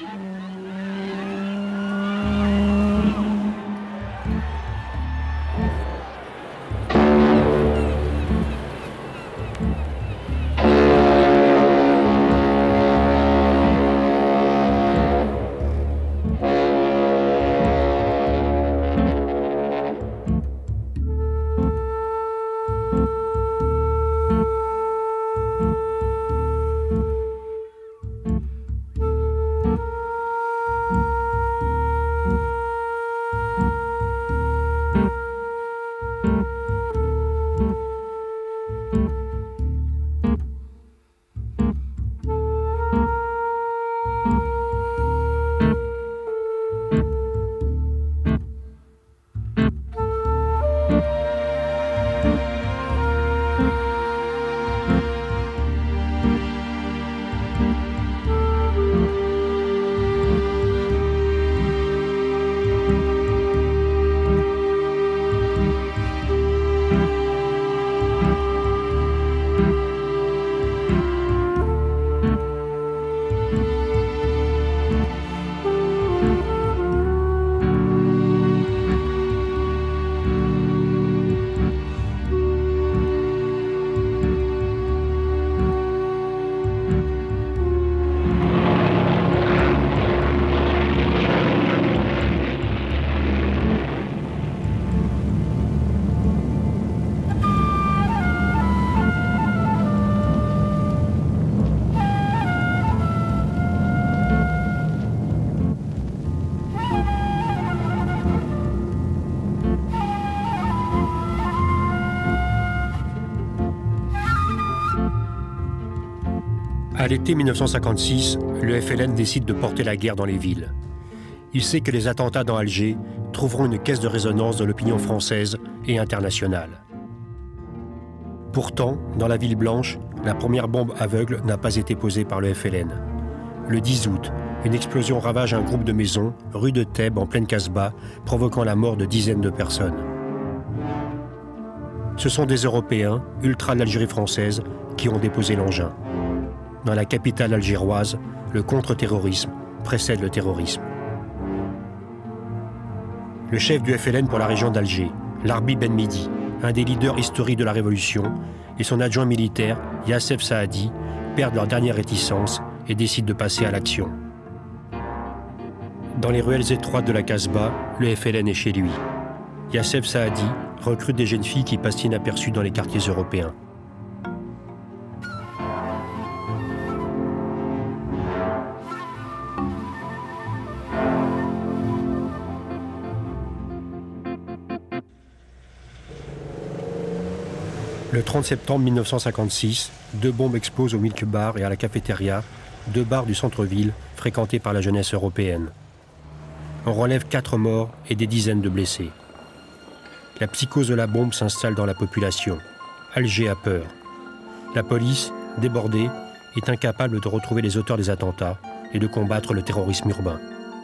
À l'été 1956, le FLN décide de porter la guerre dans les villes. Il sait que les attentats dans Alger trouveront une caisse de résonance dans l'opinion française et internationale. Pourtant, dans la ville blanche, la première bombe aveugle n'a pas été posée par le FLN. Le 10 août, une explosion ravage un groupe de maisons, rue de Thèbes, en pleine Casbah, provoquant la mort de dizaines de personnes. Ce sont des Européens, ultras de l'Algérie française, qui ont déposé l'engin. Dans la capitale algéroise, le contre-terrorisme précède le terrorisme. Le chef du FLN pour la région d'Alger, Larbi Ben Midi, un des leaders historiques de la Révolution, et son adjoint militaire, Yassef Saadi, perdent leur dernière réticence et décident de passer à l'action. Dans les ruelles étroites de la Casbah, le FLN est chez lui. Yassef Saadi recrute des jeunes filles qui passent inaperçues dans les quartiers européens. Le 30 septembre 1956, 2 bombes explosent au Milk Bar et à la cafétéria, 2 bars du centre-ville fréquentés par la jeunesse européenne. On relève 4 morts et des dizaines de blessés. La psychose de la bombe s'installe dans la population. Alger a peur. La police, débordée, est incapable de retrouver les auteurs des attentats et de combattre le terrorisme urbain.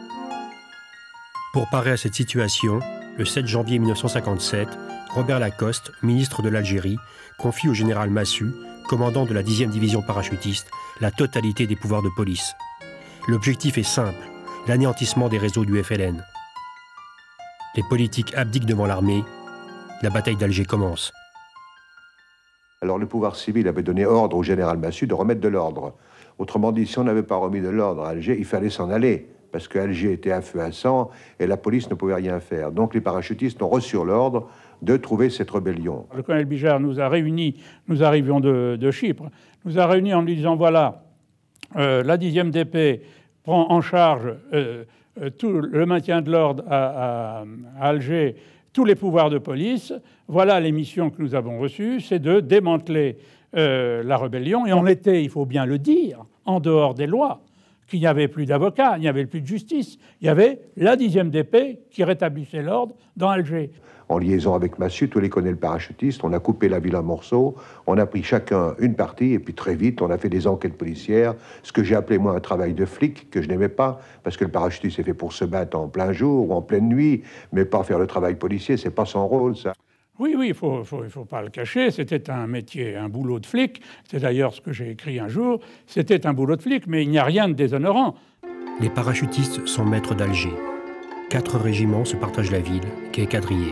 Pour parer à cette situation, le 7 janvier 1957, Robert Lacoste, ministre de l'Algérie, confie au général Massu, commandant de la 10e division parachutiste, la totalité des pouvoirs de police. L'objectif est simple, l'anéantissement des réseaux du FLN. Les politiques abdiquent devant l'armée, la bataille d'Alger commence. Alors le pouvoir civil avait donné ordre au général Massu de remettre de l'ordre. Autrement dit, si on n'avait pas remis de l'ordre à Alger, il fallait s'en aller, parce qu'Alger était à feu à sang et la police ne pouvait rien faire. Donc les parachutistes ont reçu l'ordre de trouver cette rébellion. Le colonel Bijard nous a réunis, nous arrivions de Chypre, nous a réunis en lui disant voilà, la 10e DP prend en charge tout le maintien de l'ordre à Alger, tous les pouvoirs de police. Voilà les missions que nous avons reçues, c'est de démanteler la rébellion. Et on était, il faut bien le dire, en dehors des lois, qu'il n'y avait plus d'avocats, il n'y avait plus de justice. Il y avait la 10e DP qui rétablissait l'ordre dans Alger. En liaison avec Massu, tous les colonels parachutistes, on a coupé la ville en morceaux, on a pris chacun une partie, et puis très vite, on a fait des enquêtes policières, ce que j'ai appelé, moi, un travail de flic, que je n'aimais pas, parce que le parachutiste est fait pour se battre en plein jour ou en pleine nuit, mais pas faire le travail policier, c'est pas son rôle, ça. Oui, il faut pas le cacher, c'était un métier, un boulot de flic, c'est d'ailleurs ce que j'ai écrit un jour, c'était un boulot de flic, mais il n'y a rien de déshonorant. Les parachutistes sont maîtres d'Alger. 4 régiments se partagent la ville, qui est quadrillée.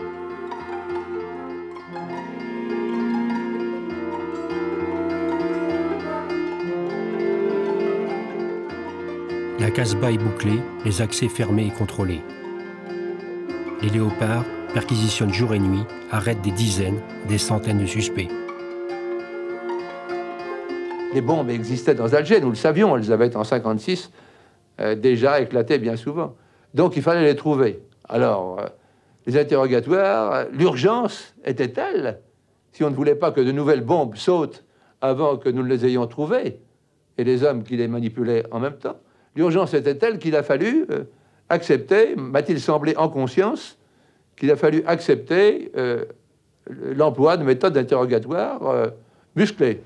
La Casbah est bouclée, les accès fermés et contrôlés. Les léopards perquisitionnent jour et nuit, arrêtent des dizaines, des centaines de suspects. Les bombes existaient dans Alger, nous le savions, elles avaient en 1956 déjà éclaté bien souvent. Donc il fallait les trouver. Alors, les interrogatoires, l'urgence était telle, si on ne voulait pas que de nouvelles bombes sautent avant que nous ne les ayons trouvées, et les hommes qui les manipulaient en même temps, l'urgence était telle qu'il a fallu accepter, m'a-t-il semblé en conscience, qu'il a fallu accepter l'emploi de méthodes d'interrogatoire musclées.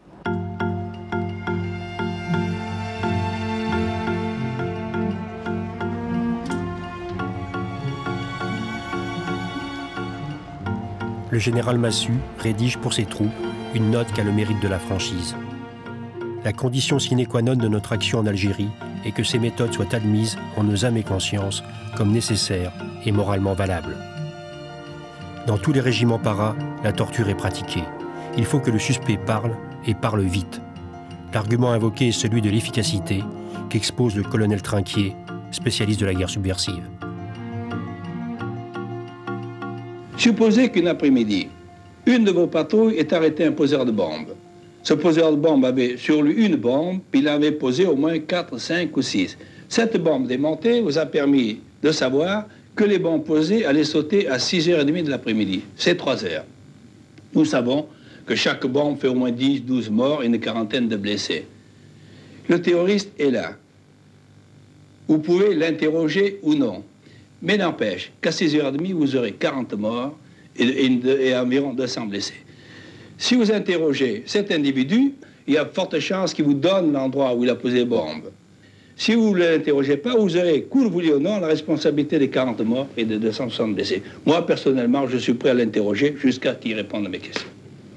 Le général Massu rédige pour ses troupes une note qui a le mérite de la franchise. La condition sine qua non de notre action en Algérie est que ces méthodes soient admises en nos âmes et consciences comme nécessaires et moralement valables. Dans tous les régiments paras, la torture est pratiquée. Il faut que le suspect parle et parle vite. L'argument invoqué est celui de l'efficacité qu'expose le colonel Trinquier, spécialiste de la guerre subversive. Supposez qu'une après-midi, une de vos patrouilles ait arrêté un poseur de bombes. Ce poseur de bombes avait sur lui une bombe, puis il avait posé au moins 4, 5 ou 6. Cette bombe démontée vous a permis de savoir que les bombes posées allaient sauter à 6h30 de l'après-midi. C'est 3 heures. Nous savons que chaque bombe fait au moins 10, 12 morts et une quarantaine de blessés. Le terroriste est là. Vous pouvez l'interroger ou non. Mais n'empêche qu'à 6h30, vous aurez 40 morts et environ 200 blessés. Si vous interrogez cet individu, il y a de fortes chances qu'il vous donne l'endroit où il a posé les bombes. Si vous ne l'interrogez pas, vous aurez, que vous le vouliez ou non, la responsabilité des 40 morts et des 260 blessés. Moi, personnellement, je suis prêt à l'interroger jusqu'à qu'il réponde à mes questions.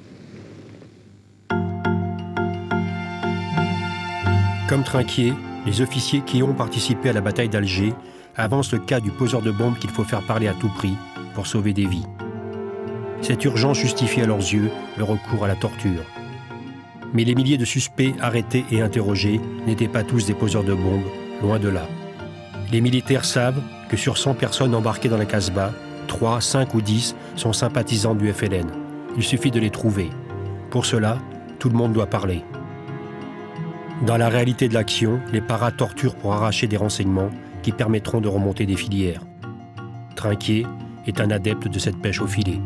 Comme Trinquier, les officiers qui ont participé à la bataille d'Alger avancent le cas du poseur de bombes qu'il faut faire parler à tout prix pour sauver des vies. Cette urgence justifie à leurs yeux le recours à la torture. Mais les milliers de suspects arrêtés et interrogés n'étaient pas tous des poseurs de bombes, loin de là. Les militaires savent que sur 100 personnes embarquées dans la Casbah, 3, 5 ou 10 sont sympathisants du FLN. Il suffit de les trouver. Pour cela, tout le monde doit parler. Dans la réalité de l'action, les paras torturent pour arracher des renseignements qui permettront de remonter des filières. Trinquier est un adepte de cette pêche au filet.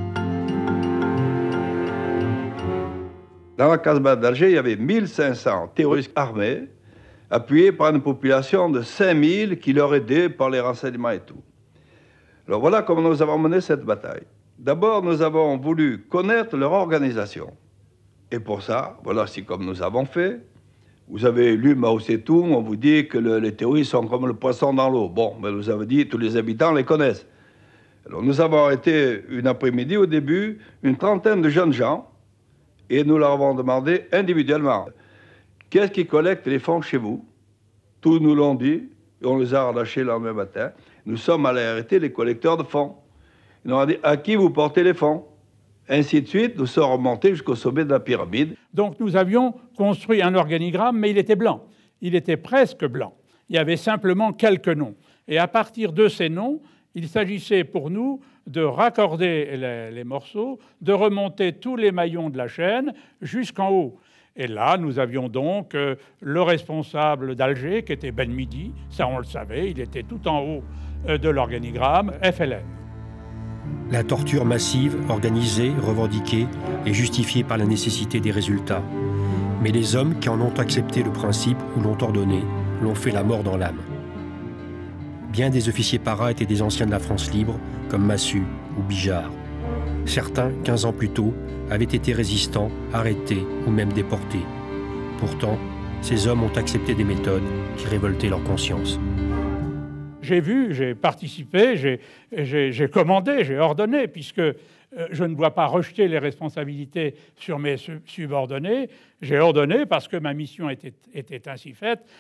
Dans la Casbah d'Alger, il y avait 1500 terroristes armés, appuyés par une population de 5000 qui leur aidaient par les renseignements et tout. Alors voilà comment nous avons mené cette bataille. D'abord, nous avons voulu connaître leur organisation. Et pour ça, voilà c'est comme nous avons fait. Vous avez lu Mao Tse-tung, on vous dit que les terroristes sont comme le poisson dans l'eau. Bon, mais vous avez dit tous les habitants les connaissent. Alors nous avons arrêté une après-midi au début, une trentaine de jeunes gens, et nous leur avons demandé individuellement, qu'est-ce qui collecte les fonds chez vous? Tous nous l'ont dit, et on les a relâchés le lendemain matin. Nous sommes allés arrêter les collecteurs de fonds. Ils nous ont dit, à qui vous portez les fonds? Ainsi de suite, nous sommes remontés jusqu'au sommet de la pyramide. Donc nous avions construit un organigramme, mais il était blanc. Il était presque blanc. Il y avait simplement quelques noms. Et à partir de ces noms, il s'agissait pour nous de raccorder les morceaux, de remonter tous les maillons de la chaîne jusqu'en haut. Et là, nous avions donc le responsable d'Alger, qui était Ben Midi, ça on le savait, il était tout en haut de l'organigramme, FLN. La torture massive, organisée, revendiquée, est justifiée par la nécessité des résultats. Mais les hommes qui en ont accepté le principe ou l'ont ordonné, l'ont fait la mort dans l'âme. Bien des officiers paras étaient des anciens de la France libre, comme Massu ou Bijard. Certains, 15 ans plus tôt, avaient été résistants, arrêtés ou même déportés. Pourtant, ces hommes ont accepté des méthodes qui révoltaient leur conscience. J'ai vu, j'ai participé, j'ai commandé, j'ai ordonné, puisque je ne dois pas rejeter les responsabilités sur mes subordonnés. J'ai ordonné parce que ma mission était ainsi faite.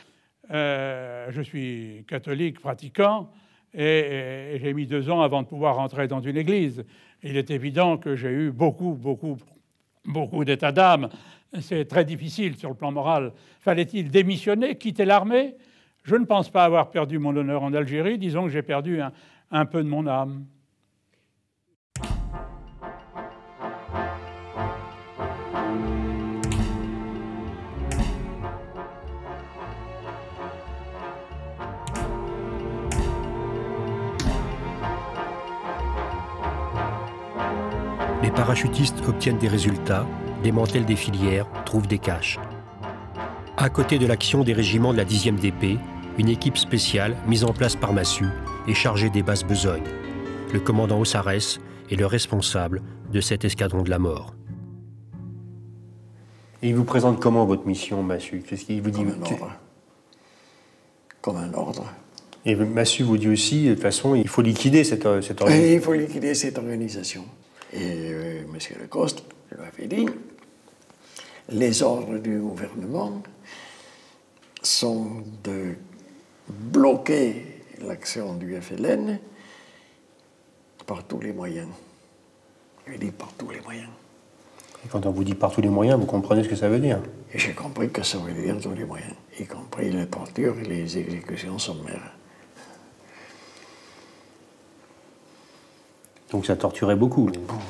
Je suis catholique pratiquant et j'ai mis 2 ans avant de pouvoir rentrer dans une église. Il est évident que j'ai eu beaucoup d'état d'âme. C'est très difficile sur le plan moral. Fallait-il démissionner, quitter l'armée? Je ne pense pas avoir perdu mon honneur en Algérie. Disons que j'ai perdu un peu de mon âme. Les parachutistes obtiennent des résultats, démantèlent des filières, trouvent des caches. À côté de l'action des régiments de la 10e DP, une équipe spéciale, mise en place par Massu, est chargée des basses besognes. Le commandant Ossarès est le responsable de cet escadron de la mort. Et il vous présente comment votre mission, Massu? Qu'est-ce qu'il vous dit? Comme un ordre. Et Massu vous dit aussi, de toute façon, il faut liquider cette organisation. Et il faut liquider cette organisation. Et M. Lecoste lui avait dit, les ordres du gouvernement sont de bloquer l'action du FLN par tous les moyens. Il dit par tous les moyens. Et quand on vous dit par tous les moyens, vous comprenez ce que ça veut dire? Et j'ai compris que ça veut dire tous les moyens, y compris les tortures et les exécutions sommaires. Donc ça torturait beaucoup.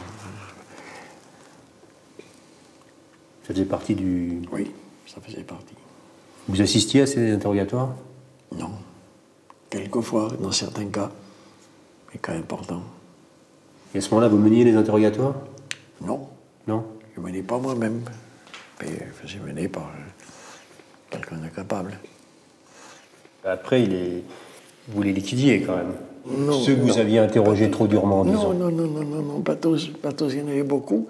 Ça faisait partie du... Oui, ça faisait partie. Vous assistiez à ces interrogatoires? Non. Quelquefois, dans certains cas, mais cas importants. Et à ce moment-là, vous meniez les interrogatoires? Non. Non? Je ne menais pas moi-même. Mais je faisais mener par quelqu'un de capable. Après, vous les liquidiez quand même. Non, ceux que vous aviez interrogés trop durement, disons. Non, pas tous, il y en avait beaucoup.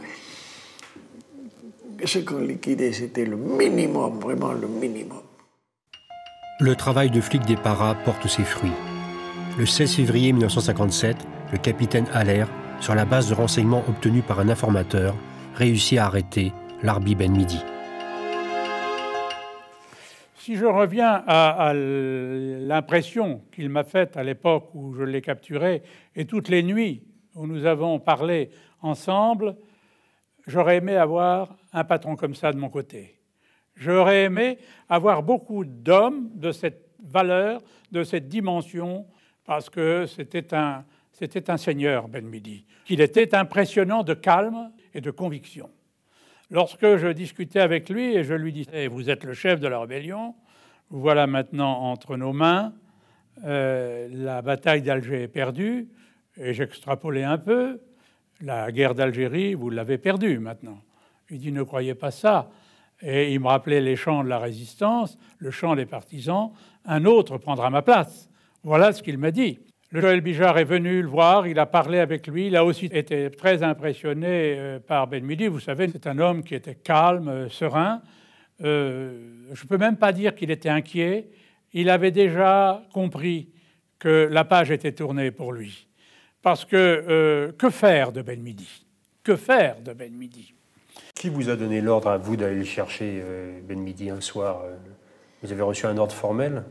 Ce qu'on liquidait, c'était le minimum, vraiment le minimum. Le travail de flic des paras porte ses fruits. Le 16 février 1957, le capitaine Haller, sur la base de renseignements obtenus par un informateur, réussit à arrêter Larbi Ben Midi. Si je reviens à l'impression qu'il m'a faite à l'époque où je l'ai capturé et toutes les nuits où nous avons parlé ensemble, j'aurais aimé avoir un patron comme ça de mon côté. J'aurais aimé avoir beaucoup d'hommes de cette valeur, de cette dimension, parce que c'était un seigneur, Ben Midi, qu'il était impressionnant de calme et de conviction. Lorsque je discutais avec lui et je lui disais « Vous êtes le chef de la rébellion, vous voilà maintenant entre nos mains, la bataille d'Alger est perdue, et j'extrapolais un peu, la guerre d'Algérie, vous l'avez perdue maintenant. » Il dit « Ne croyez pas ça. » Et il me rappelait les chants de la résistance, le chant des partisans, un autre prendra ma place. Voilà ce qu'il m'a dit. Le Joël Bijard est venu le voir, il a parlé avec lui, il a aussi été très impressionné par Ben Midi. Vous savez, c'est un homme qui était calme, serein. Je ne peux même pas dire qu'il était inquiet. Il avait déjà compris que la page était tournée pour lui. Parce que faire de Ben Midi? Que faire de Ben Midi? Qui vous a donné l'ordre à vous d'aller le chercher, Ben Midi, un soir? Vous avez reçu un ordre formel?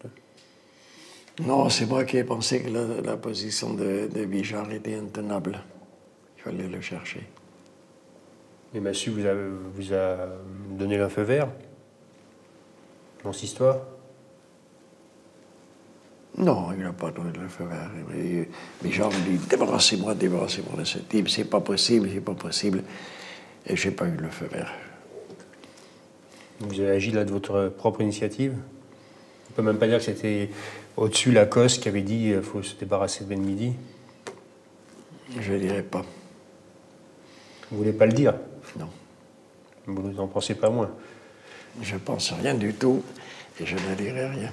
Non, c'est moi qui ai pensé que la position de Bijard était intenable. Il fallait le chercher. Et Massu vous a donné le feu vert dans cette histoire? Non, il n'a pas donné le feu vert. Bijard me dit « Débarrassez-moi de ce type, c'est pas possible. » Et je n'ai pas eu le feu vert. Vous avez agi là de votre propre initiative? On ne peut même pas dire que c'était au-dessus Lacoste qui avait dit qu'il faut se débarrasser de Ben Midi? Je ne dirais pas. Vous ne voulez pas le dire? Non. Vous n'en pensez pas moins? Je ne pense rien du tout et je ne dirai rien.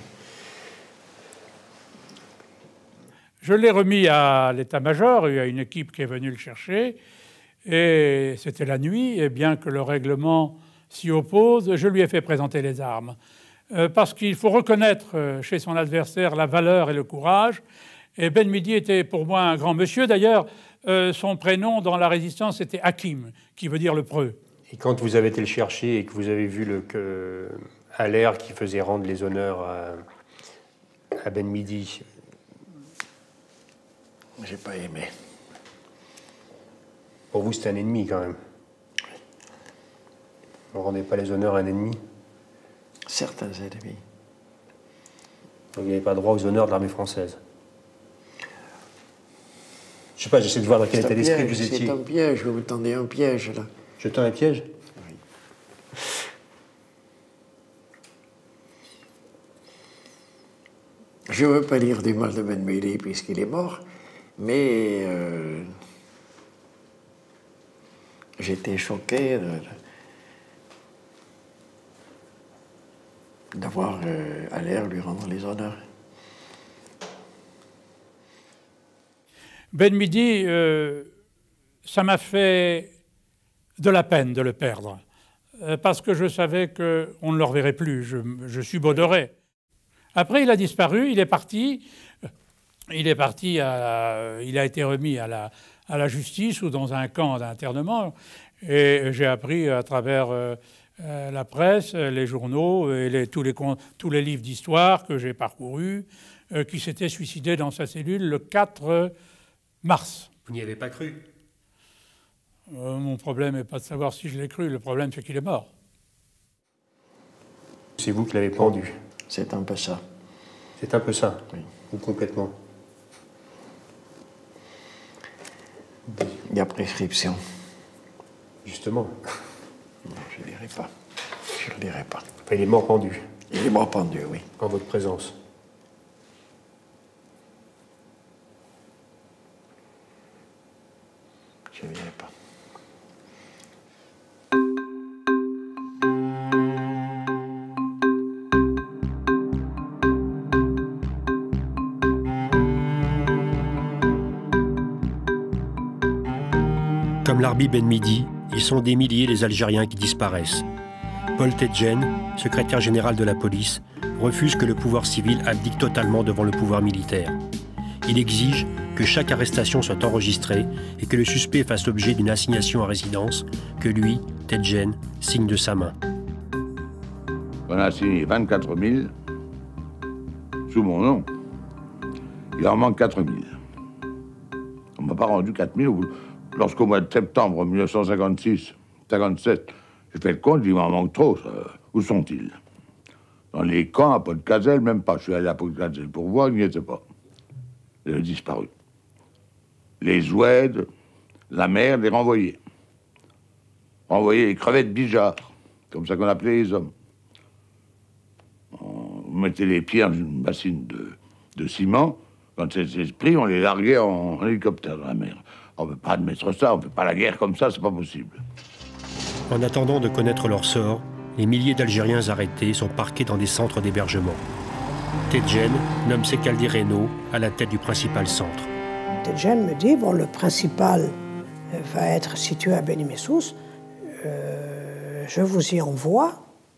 Je l'ai remis à l'état-major, il y a une équipe qui est venue le chercher, et c'était la nuit, et bien que le règlement s'y oppose, je lui ai fait présenter les armes. Parce qu'il faut reconnaître chez son adversaire la valeur et le courage. Et Ben Midi était pour moi un grand monsieur. D'ailleurs, son prénom dans la résistance était Hakim, qui veut dire le preux. Et quand vous avez été le chercher et que vous avez vu Haller qui faisait rendre les honneurs à Ben Midi. J'ai pas aimé. Pour vous, c'était un ennemi quand même. On ne rendait pas les honneurs à un ennemi. Certains ennemis. Donc il n'y avait pas droit aux honneurs de l'armée française. Je sais pas, j'essaie de voir dans quel état d'esprit vous étiez. C'est un piège, vous tendez un piège là. Je tends un piège? Oui. Je ne veux pas dire du mal de Ben Midi puisqu'il est mort, mais j'étais choqué d'avoir Haller lui rendre les honneurs. Ben Midi, ça m'a fait de la peine de le perdre, parce que je savais qu'on ne le reverrait plus, je subodorais. Après, il a disparu, il est parti. Il a été remis à la justice ou dans un camp d'internement. Et j'ai appris à travers la presse, les journaux et tous les livres d'histoire que j'ai parcourus, qu'il s'était suicidé dans sa cellule le 4 mars. Vous n'y avez pas cru? Mon problème n'est pas de savoir si je l'ai cru, le problème c'est qu'il est mort. C'est vous qui l'avez pendu? C'est un peu ça. C'est un peu ça? Oui. Ou complètement? Il y a prescription. Justement. Non, je ne dirai pas. Je ne dirai pas. Enfin, il est mort pendu. Il est mort pendu, oui. En votre présence. Je ne dirai pas. Comme l'Arbi Ben Midi, ils sont des milliers les Algériens qui disparaissent. Paul Tedjen, secrétaire général de la police, refuse que le pouvoir civil abdique totalement devant le pouvoir militaire. Il exige que chaque arrestation soit enregistrée et que le suspect fasse l'objet d'une assignation à résidence que lui, Tedjen, signe de sa main. On a signé 24 000 sous mon nom. Il en manque 4 000. On ne m'a pas rendu 4 000 lorsqu'au mois de septembre 1956, 57, j'ai fait le compte, il m'en manque trop. Où sont-ils? Dans les camps, à Pont-de-Cazel, même pas. Je suis allé à Pont-de-Cazel pour voir, il n'y était pas. Il a disparu. Les ouèdes, la mer, les renvoyés. Renvoyés les crevettes Bijard, comme ça qu'on appelait les hommes. On mettait les pieds dans une bassine de ciment. Quand c'était pris, on les larguait en hélicoptère dans la mer. On ne peut pas admettre ça, on ne fait pas la guerre comme ça, c'est pas possible. En attendant de connaître leur sort, les milliers d'Algériens arrêtés sont parqués dans des centres d'hébergement. Tedjen nomme Sekaldi Reno à la tête du principal centre. Tedjen me dit, bon, le principal va être situé à Beni Messous, je vous y envoie,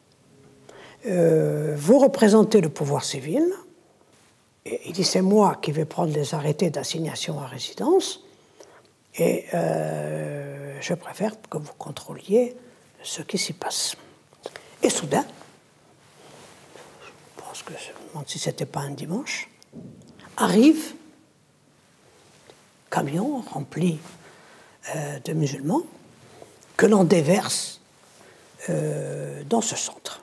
vous représentez le pouvoir civil, et il dit, c'est moi qui vais prendre les arrêtés d'assignation à résidence, et je préfère que vous contrôliez ce qui s'y passe. Et soudain, je pense que je me demande si ce n'était pas un dimanche, arrive un camion rempli de musulmans que l'on déverse dans ce centre.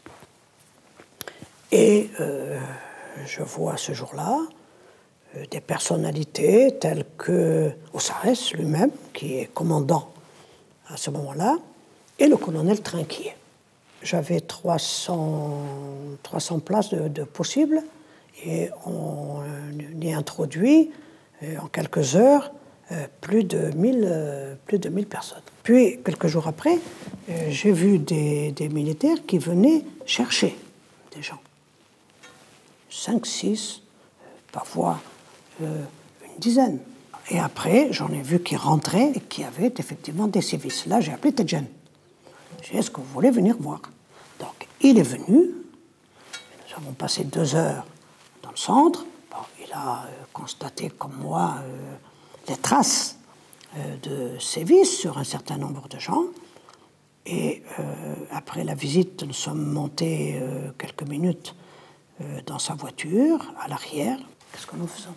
Et je vois ce jour-là des personnalités telles que Ossarès lui-même, qui est commandant à ce moment-là, et le colonel Trinquier. J'avais 300 places de possibles, et on y introduit en quelques heures plus de 1000 personnes. Puis, quelques jours après, j'ai vu des militaires qui venaient chercher des gens. 5, 6, parfois une dizaine. Et après, j'en ai vu qui rentraient et qui avaient effectivement des sévices. Là, j'ai appelé Tedjen. J'ai dit, est-ce que vous voulez venir voir? Donc, il est venu. Nous avons passé 2 heures dans le centre. Bon, il a constaté, comme moi, les traces de sévices sur un certain nombre de gens. Et après la visite, nous sommes montés quelques minutes dans sa voiture, à l'arrière. Qu'est-ce que nous faisons?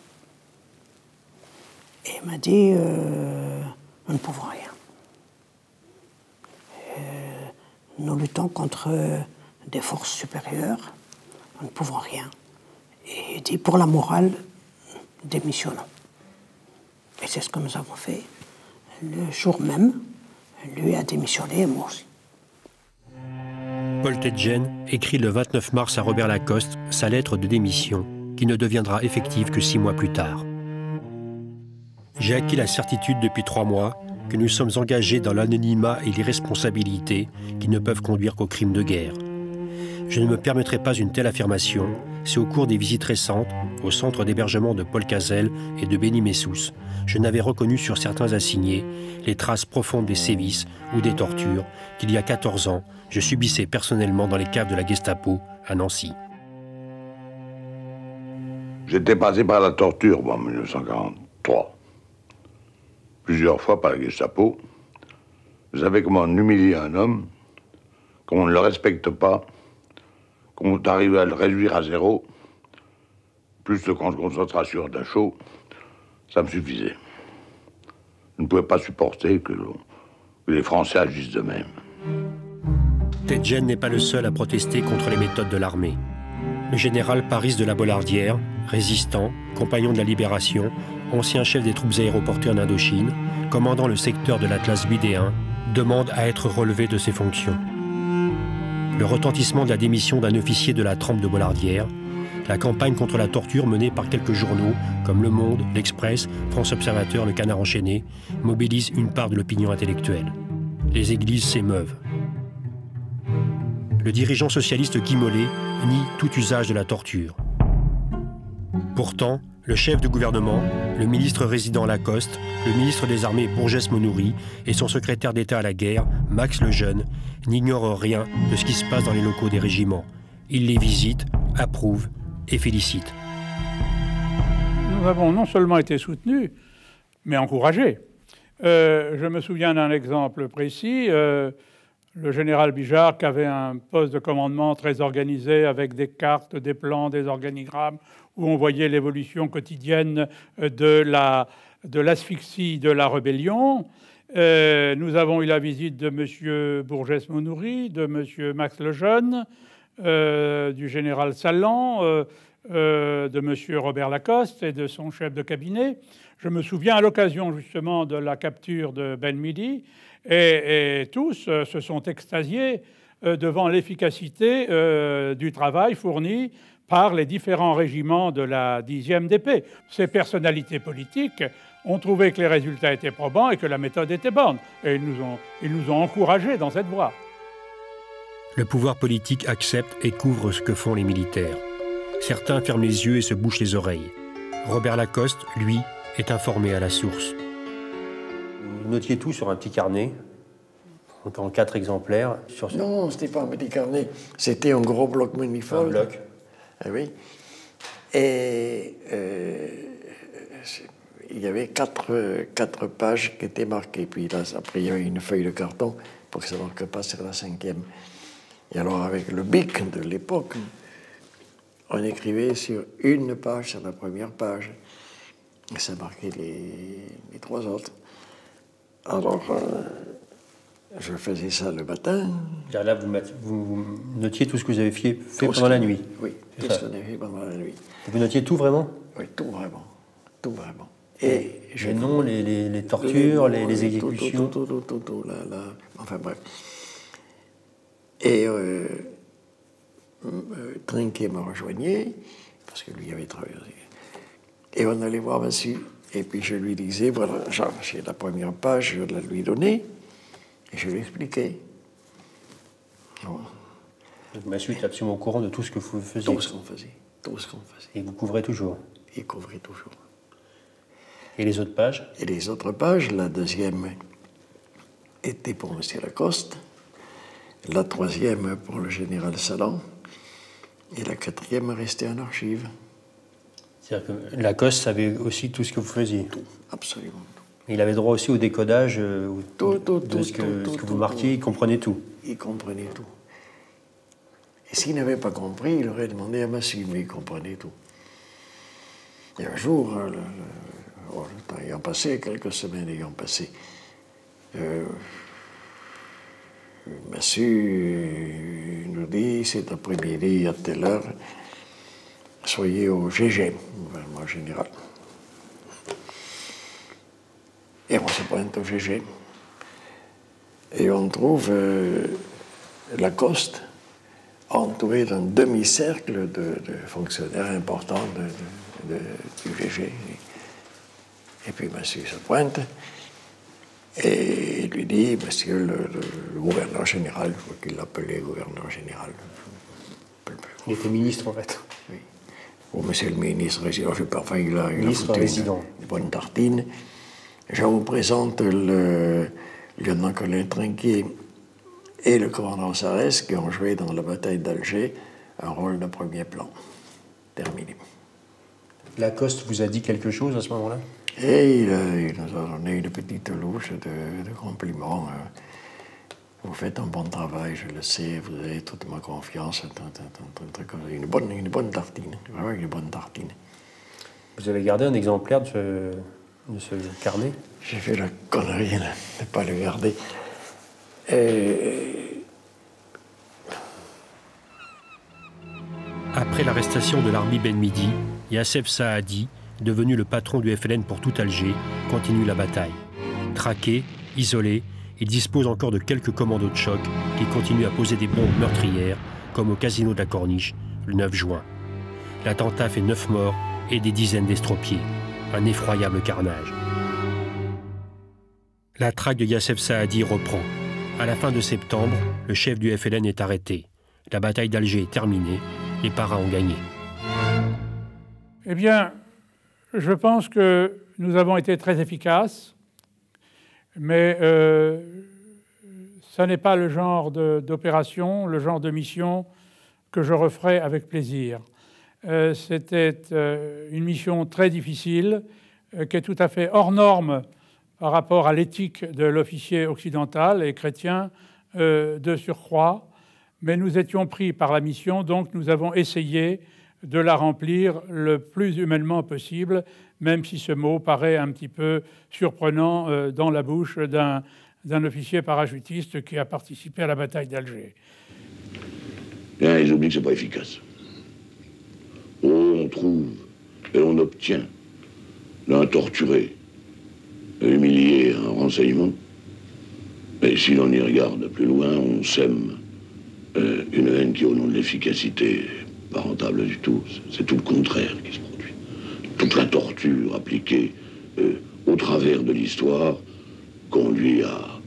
Et il m'a dit, nous ne pouvons rien. Nous luttons contre des forces supérieures, nous ne pouvons rien. Et il dit, pour la morale, démissionnons. Et c'est ce que nous avons fait. Le jour même, lui a démissionné et moi aussi. Paul Tetjen écrit le 29 mars à Robert Lacoste sa lettre de démission, qui ne deviendra effective que 6 mois plus tard. J'ai acquis la certitude depuis 3 mois que nous sommes engagés dans l'anonymat et l'irresponsabilité qui ne peuvent conduire qu'aux crimes de guerre. Je ne me permettrai pas une telle affirmation si au cours des visites récentes au centre d'hébergement de Paul Cazel et de Beni Messous, je n'avais reconnu sur certains assignés les traces profondes des sévices ou des tortures qu'il y a 14 ans, je subissais personnellement dans les caves de la Gestapo à Nancy. J'étais passé par la torture, moi, en 1943. Plusieurs fois par la Gestapo. Vous savez comment on humilie un homme, qu'on ne le respecte pas, qu'on arrive à le réduire à 0, plus le camp de concentration d'Achau, ça me suffisait. Je ne pouvais pas supporter que les Français agissent de même. Tetjen n'est pas le seul à protester contre les méthodes de l'armée. Le général Paris de la Bollardière, résistant, compagnon de la Libération, ancien chef des troupes aéroportées en Indochine, commandant le secteur de l'Atlas 8D1, demande à être relevé de ses fonctions. Le retentissement de la démission d'un officier de la trempe de Bollardière, la campagne contre la torture menée par quelques journaux comme Le Monde, L'Express, France Observateur, Le Canard enchaîné, mobilise une part de l'opinion intellectuelle. Les églises s'émeuvent. Le dirigeant socialiste Guy Mollet nie tout usage de la torture. Pourtant, le chef du gouvernement, le ministre résident Lacoste, le ministre des Armées Bourgès-Monoury et son secrétaire d'État à la guerre, Max Lejeune, n'ignorent rien de ce qui se passe dans les locaux des régiments. Ils les visitent, approuvent et félicitent. Nous avons non seulement été soutenus, mais encouragés. Je me souviens d'un exemple précis. Le général Bijard, qui avait un poste de commandement très organisé avec des cartes, des plans, des organigrammes, où on voyait l'évolution quotidienne de l'asphyxie de la rébellion. Nous avons eu la visite de M. Bourgès-Monoury, de M. Max Lejeune, du général Salan, de M. Robert Lacoste et de son chef de cabinet. Je me souviens à l'occasion justement de la capture de Ben Midi, et tous se sont extasiés devant l'efficacité du travail fourni par les différents régiments de la 10e DP. Ces personnalités politiques ont trouvé que les résultats étaient probants et que la méthode était bonne. Et ils nous ont encouragés dans cette voie. Le pouvoir politique accepte et couvre ce que font les militaires. Certains ferment les yeux et se bouchent les oreilles. Robert Lacoste, lui, est informé à la source. Vous notiez tout sur un petit carnet, donc en 4 exemplaires. Non, ce n'était pas un petit carnet, c'était un gros bloc manifold. Un bloc. Ah oui. Et il y avait quatre pages qui étaient marquées. Puis là, après, il y avait une feuille de carton pour que ça ne marque pas sur la 5e. Et alors, avec le bic de l'époque, on écrivait sur une page, sur la première page. Et ça marquait les 3 autres. Alors, je faisais ça le matin. Là, vous notiez tout ce que vous avez fait pendant la nuit. Oui, tout ce qu'on avait fait pendant la nuit. Et vous notiez tout vraiment? Oui, tout vraiment. Tout vraiment. Et les noms, les tortures, les exécutions. Tout, là. Enfin bref. Et Trinquet me rejoignait, parce que lui avait travaillé. Et on allait voir Massu. Et puis je lui disais, voilà, j'ai la première page, je la lui donnais, et je lui expliquais. Voilà. Massu est absolument au courant de tout ce que vous faisiez. Tout ce qu'on faisait. Et vous couvrez toujours. Il couvrait toujours. Et les autres pages? Et les autres pages, la 2e était pour M. Lacoste, la 3e pour le général Salan, et la 4e restait en archive. C'est-à-dire que Lacoste savait aussi tout ce que vous faisiez? Tout, absolument Il avait droit aussi au décodage Tout, de ce que vous marquiez, il comprenait tout. Il comprenait tout. Et s'il n'avait pas compris, il aurait demandé à Massue, mais il comprenait tout. Et un jour, le temps ayant passé, quelques semaines ayant passé, Massue nous dit, cet après-midi, à telle heure, soyez au GG, gouvernement général. Et on se pointe au GG. Et on trouve Lacoste entouré d'un demi-cercle de fonctionnaires importants du GG. Et puis Massue se pointe et il lui dit, monsieur le gouverneur général, je crois qu'il l'appelait gouverneur général. Il était ministre en fait. Oui. Ou monsieur le ministre résident, je sais pas, enfin il a foutu une bonne tartine. Je vous présente le lieutenant-colonel Trinquier et le commandant Sarès qui ont joué dans la bataille d'Alger un rôle de premier plan. Terminé. Lacoste vous a dit quelque chose à ce moment-là? Et il nous a donné une petite louche de compliments. Vous faites un bon travail, je le sais, vous avez toute ma confiance. Une bonne tartine, vraiment une bonne tartine. Vous avez gardé un exemplaire de ce carnet? J'ai fait la connerie de ne pas le garder. Après l'arrestation de l'Arbi Ben Midi, Youssef Saadi, devenu le patron du FLN pour tout Alger, continue la bataille. Traqué, isolé, il dispose encore de quelques commandos de choc qui continuent à poser des bombes meurtrières, comme au casino de la Corniche, le 9 juin. L'attentat fait 9 morts et des dizaines d'estropiés. Un effroyable carnage. La traque de Youssef Saadi reprend. À la fin de septembre, le chef du FLN est arrêté. La bataille d'Alger est terminée. Les paras ont gagné. Eh bien, je pense que nous avons été très efficaces, mais ça n'est pas le genre d'opération, le genre de mission que je referai avec plaisir. C'était une mission très difficile, qui est tout à fait hors norme par rapport à l'éthique de l'officier occidental et chrétien de surcroît. Mais nous étions pris par la mission, donc nous avons essayé de la remplir le plus humainement possible, même si ce mot paraît un petit peu surprenant dans la bouche d'un officier parachutiste qui a participé à la bataille d'Alger. Bien, ils oublient que c'est pas efficace. On trouve et on obtient d'un torturé, humilié un renseignement. Mais si l'on y regarde plus loin, on sème une haine qui, au nom de l'efficacité, n'est pas rentable du tout. C'est tout le contraire qui se produit. Toute la torture appliquée au travers de l'histoire conduit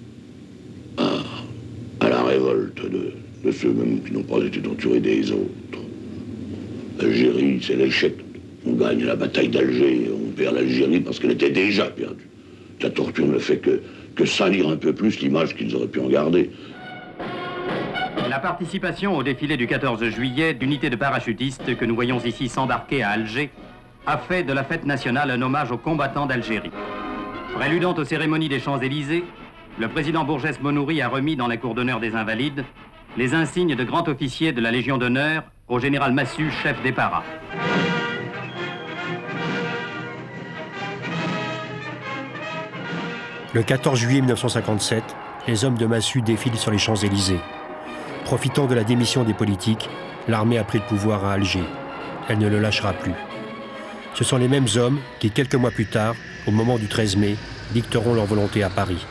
à la révolte de ceux-mêmes qui n'ont pas été torturés des autres. L'Algérie, c'est l'échec. On gagne la bataille d'Alger, on perd l'Algérie parce qu'elle était déjà perdue. La torture ne fait que salir un peu plus l'image qu'ils auraient pu en garder. La participation au défilé du 14 juillet d'unités de parachutistes que nous voyons ici s'embarquer à Alger a fait de la fête nationale un hommage aux combattants d'Algérie. Préludant aux cérémonies des Champs-Élysées, le président Bourges Monouri a remis dans la cour d'honneur des Invalides les insignes de grand officier de la Légion d'honneur au général Massue, chef des paras. Le 14 juillet 1957, les hommes de Massue défilent sur les Champs-Élysées. Profitant de la démission des politiques, l'armée a pris le pouvoir à Alger. Elle ne le lâchera plus. Ce sont les mêmes hommes qui, quelques mois plus tard, au moment du 13 mai, dicteront leur volonté à Paris.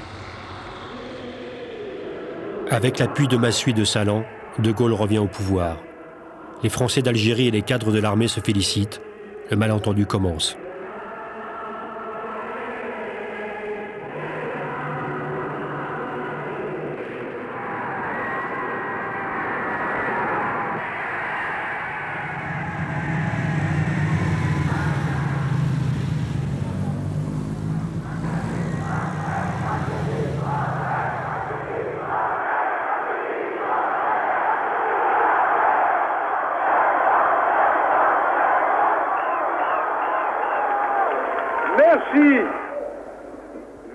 Avec l'appui de Massue et de Salan, De Gaulle revient au pouvoir. Les Français d'Algérie et les cadres de l'armée se félicitent. Le malentendu commence.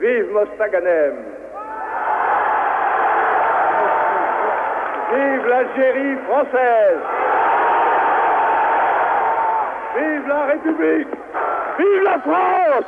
Vive Mostaganem! Vive l'Algérie française! Vive la République! Vive la France!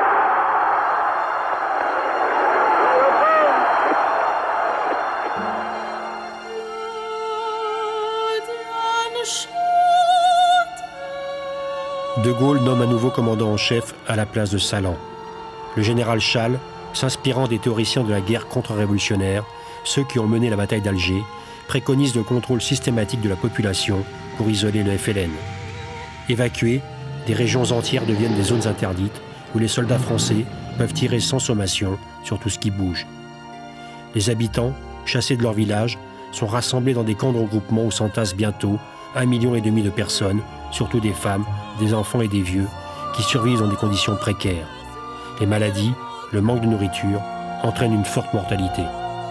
De Gaulle nomme un nouveau commandant en chef à la place de Salan. Le général Challe, s'inspirant des théoriciens de la guerre contre-révolutionnaire, ceux qui ont mené la bataille d'Alger, préconise le contrôle systématique de la population pour isoler le FLN. Évacués, des régions entières deviennent des zones interdites où les soldats français peuvent tirer sans sommation sur tout ce qui bouge. Les habitants, chassés de leur village, sont rassemblés dans des camps de regroupement où s'entassent bientôt 1,5 million de personnes, surtout des femmes, des enfants et des vieux, qui survivent dans des conditions précaires. Les maladies, le manque de nourriture, entraînent une forte mortalité.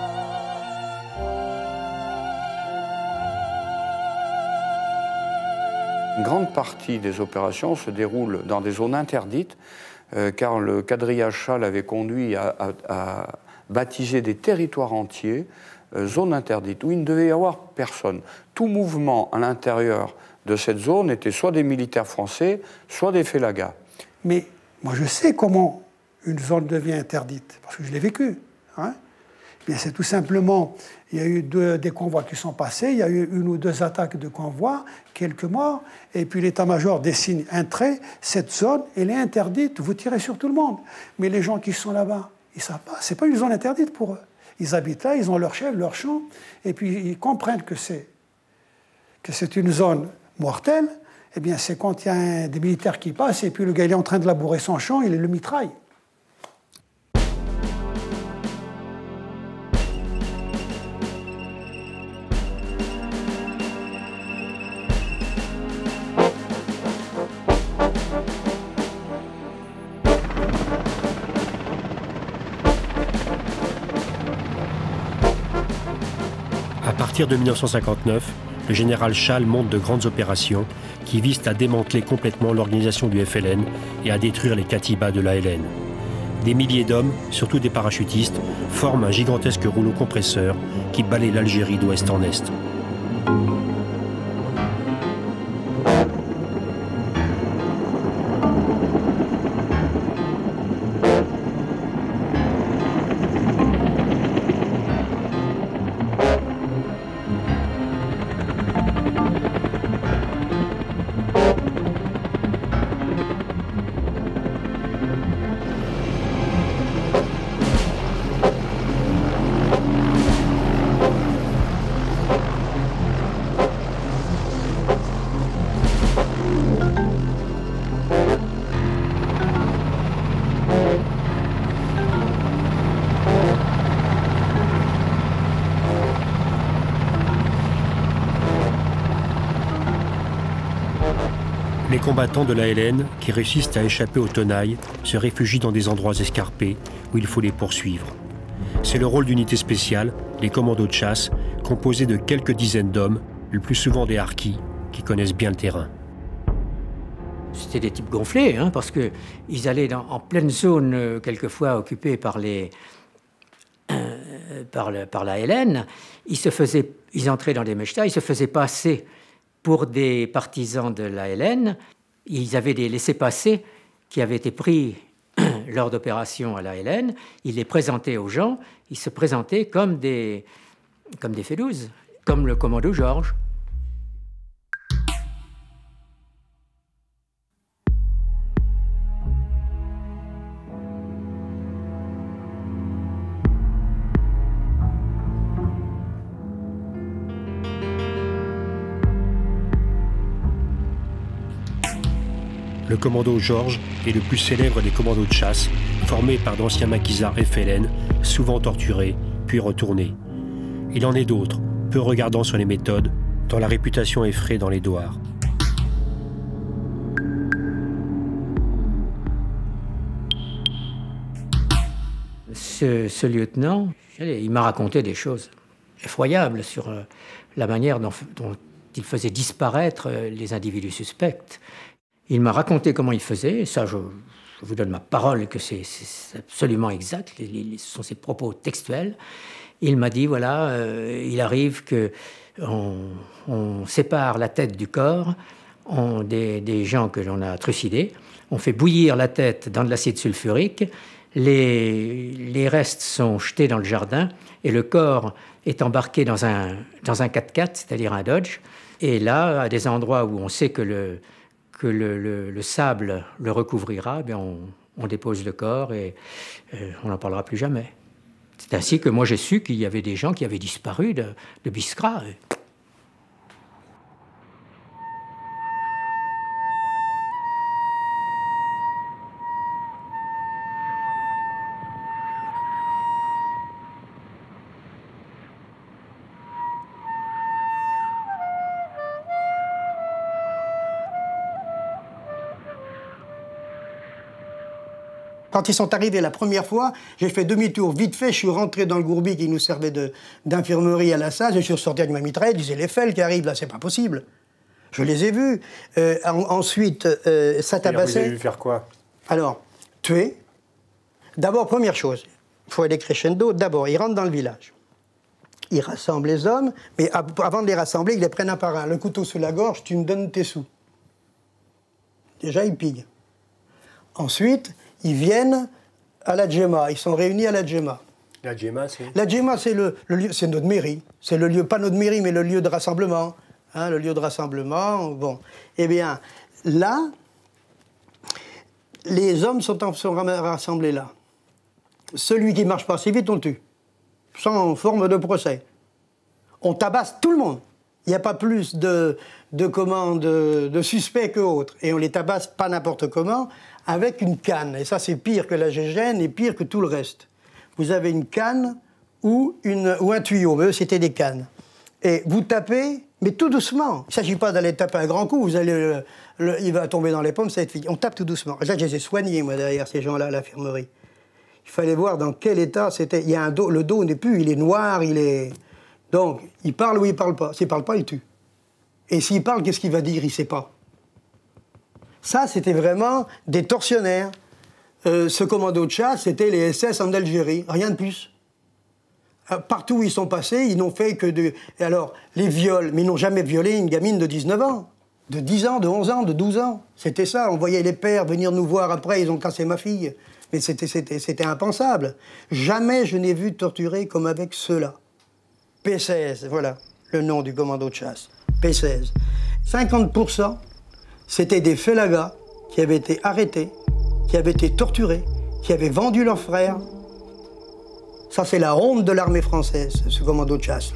Une grande partie des opérations se déroule dans des zones interdites, car le quadrillage Challe avait conduit à baptiser des territoires entiers, zones interdites, où il ne devait y avoir personne. Tout mouvement à l'intérieur de cette zone était soit des militaires français, soit des félagas. Mais moi je sais comment une zone devient interdite, parce que je l'ai vécu. Hein. Bien, c'est tout simplement, il y a eu des convois qui sont passés, il y a eu 1 ou 2 attaques de convois, quelques morts, et puis l'état-major dessine un trait, cette zone, elle est interdite, vous tirez sur tout le monde. Mais les gens qui sont là-bas, ils ne savent pas, c'est pas une zone interdite pour eux. Ils habitent là, ils ont leur chef, leur champ, et puis ils comprennent que c'est une zone mortelle. Eh bien, c'est quand il y a des militaires qui passent, et puis le gars il est en train de labourer son champ, il le mitraille. À partir de 1959, le général Challe monte de grandes opérations qui visent à démanteler complètement l'organisation du FLN et à détruire les katibas de l'ALN. Des milliers d'hommes, surtout des parachutistes, forment un gigantesque rouleau compresseur qui balaie l'Algérie d'ouest en est. Les combattants de l'ALN qui réussissent à échapper aux tenailles se réfugient dans des endroits escarpés où il faut les poursuivre. C'est le rôle d'unités spéciales, les commandos de chasse, composés de quelques dizaines d'hommes, le plus souvent des harkis, qui connaissent bien le terrain. C'était des types gonflés, hein, parce qu'ils allaient en pleine zone, quelquefois occupée par l'ALN. Ils entraient dans des mechtas, ils se faisaient passer pour des partisans de l'ALN. Ils avaient des laissez-passer qui avaient été pris lors d'opérations à l'ALN. Ils les présentaient aux gens. Ils se présentaient comme des félouses, comme le commando Georges. Le commando Georges est le plus célèbre des commandos de chasse, formé par d'anciens maquisards FLN, souvent torturés, puis retournés. Il en est d'autres, peu regardants sur les méthodes, dont la réputation effraie dans les douars. Ce lieutenant, il m'a raconté des choses effroyables sur la manière dont il faisait disparaître les individus suspects. Il m'a raconté comment il faisait, ça je je vous donne ma parole que c'est absolument exact, ce sont ses propos textuels. Il m'a dit, voilà, il arrive qu'on sépare la tête du corps des gens que l'on a trucidés, on fait bouillir la tête dans de l'acide sulfurique, les restes sont jetés dans le jardin et le corps est embarqué dans un 4x4, c'est-à-dire un Dodge. Et là, à des endroits où on sait que le sable le recouvrira, bien on dépose le corps et on n'en parlera plus jamais. C'est ainsi que moi j'ai su qu'il y avait des gens qui avaient disparu de Biskra. Quand ils sont arrivés la première fois, j'ai fait demi-tour vite fait, je suis rentré dans le gourbi qui nous servait d'infirmerie à la salle, je suis ressorti avec ma mitraille, je disais les fels qui arrivent là, c'est pas possible. Je les ai vus. Ensuite, ça tabassait. Vous avez vu faire quoi? Alors, tuer. D'abord, première chose, il faut aller crescendo. D'abord, ils rentrent dans le village. Ils rassemblent les hommes, mais avant de les rassembler, ils les prennent un par un. Le couteau sous la gorge, tu me donnes tes sous. Déjà, ils pillent. Ensuite, ils viennent à la Djema, ils sont réunis à la Djema. La Djema, c'est? La Djema, c'est le lieu, c'est notre mairie. C'est le lieu, pas notre mairie, mais le lieu de rassemblement. Hein, le lieu de rassemblement, bon. Eh bien, là, les hommes sont rassemblés là. Celui qui marche pas assez vite, on le tue. Sans forme de procès. On tabasse tout le monde. Il n'y a pas plus de suspects qu'autres. Et on les tabasse pas n'importe comment, avec une canne. Et ça, c'est pire que la gégène et pire que tout le reste. Vous avez une canne ou un tuyau. Mais eux, c'était des cannes. Et vous tapez, mais tout doucement. Il ne s'agit pas d'aller taper un grand coup. Vous allez il va tomber dans les pommes, ça va être fini. On tape tout doucement. Là, je les ai soignés, moi, derrière ces gens-là, à l'infirmerie. Il fallait voir dans quel état c'était. Il y a un dos, le dos n'est plus, il est noir, il est... Donc, il parle ou il parle pas. S'il parle pas, il tue. Et s'il parle, qu'est-ce qu'il va dire? Il ne sait pas. Ça, c'était vraiment des tortionnaires. Ce commando de chasse, c'était les SS en Algérie, rien de plus. Partout où ils sont passés, ils n'ont fait que de... Alors, les viols, mais ils n'ont jamais violé une gamine de 19 ans, de 10 ans, de 11 ans, de 12 ans. C'était ça, on voyait les pères venir nous voir après, ils ont cassé ma fille. Mais c'était impensable. Jamais je n'ai vu torturer comme avec ceux-là. P16, voilà le nom du commando de chasse. P16. 50%, c'était des félagas qui avaient été arrêtés, qui avaient été torturés, qui avaient vendu leurs frères. Ça, c'est la honte de l'armée française, ce commando de chasse-là.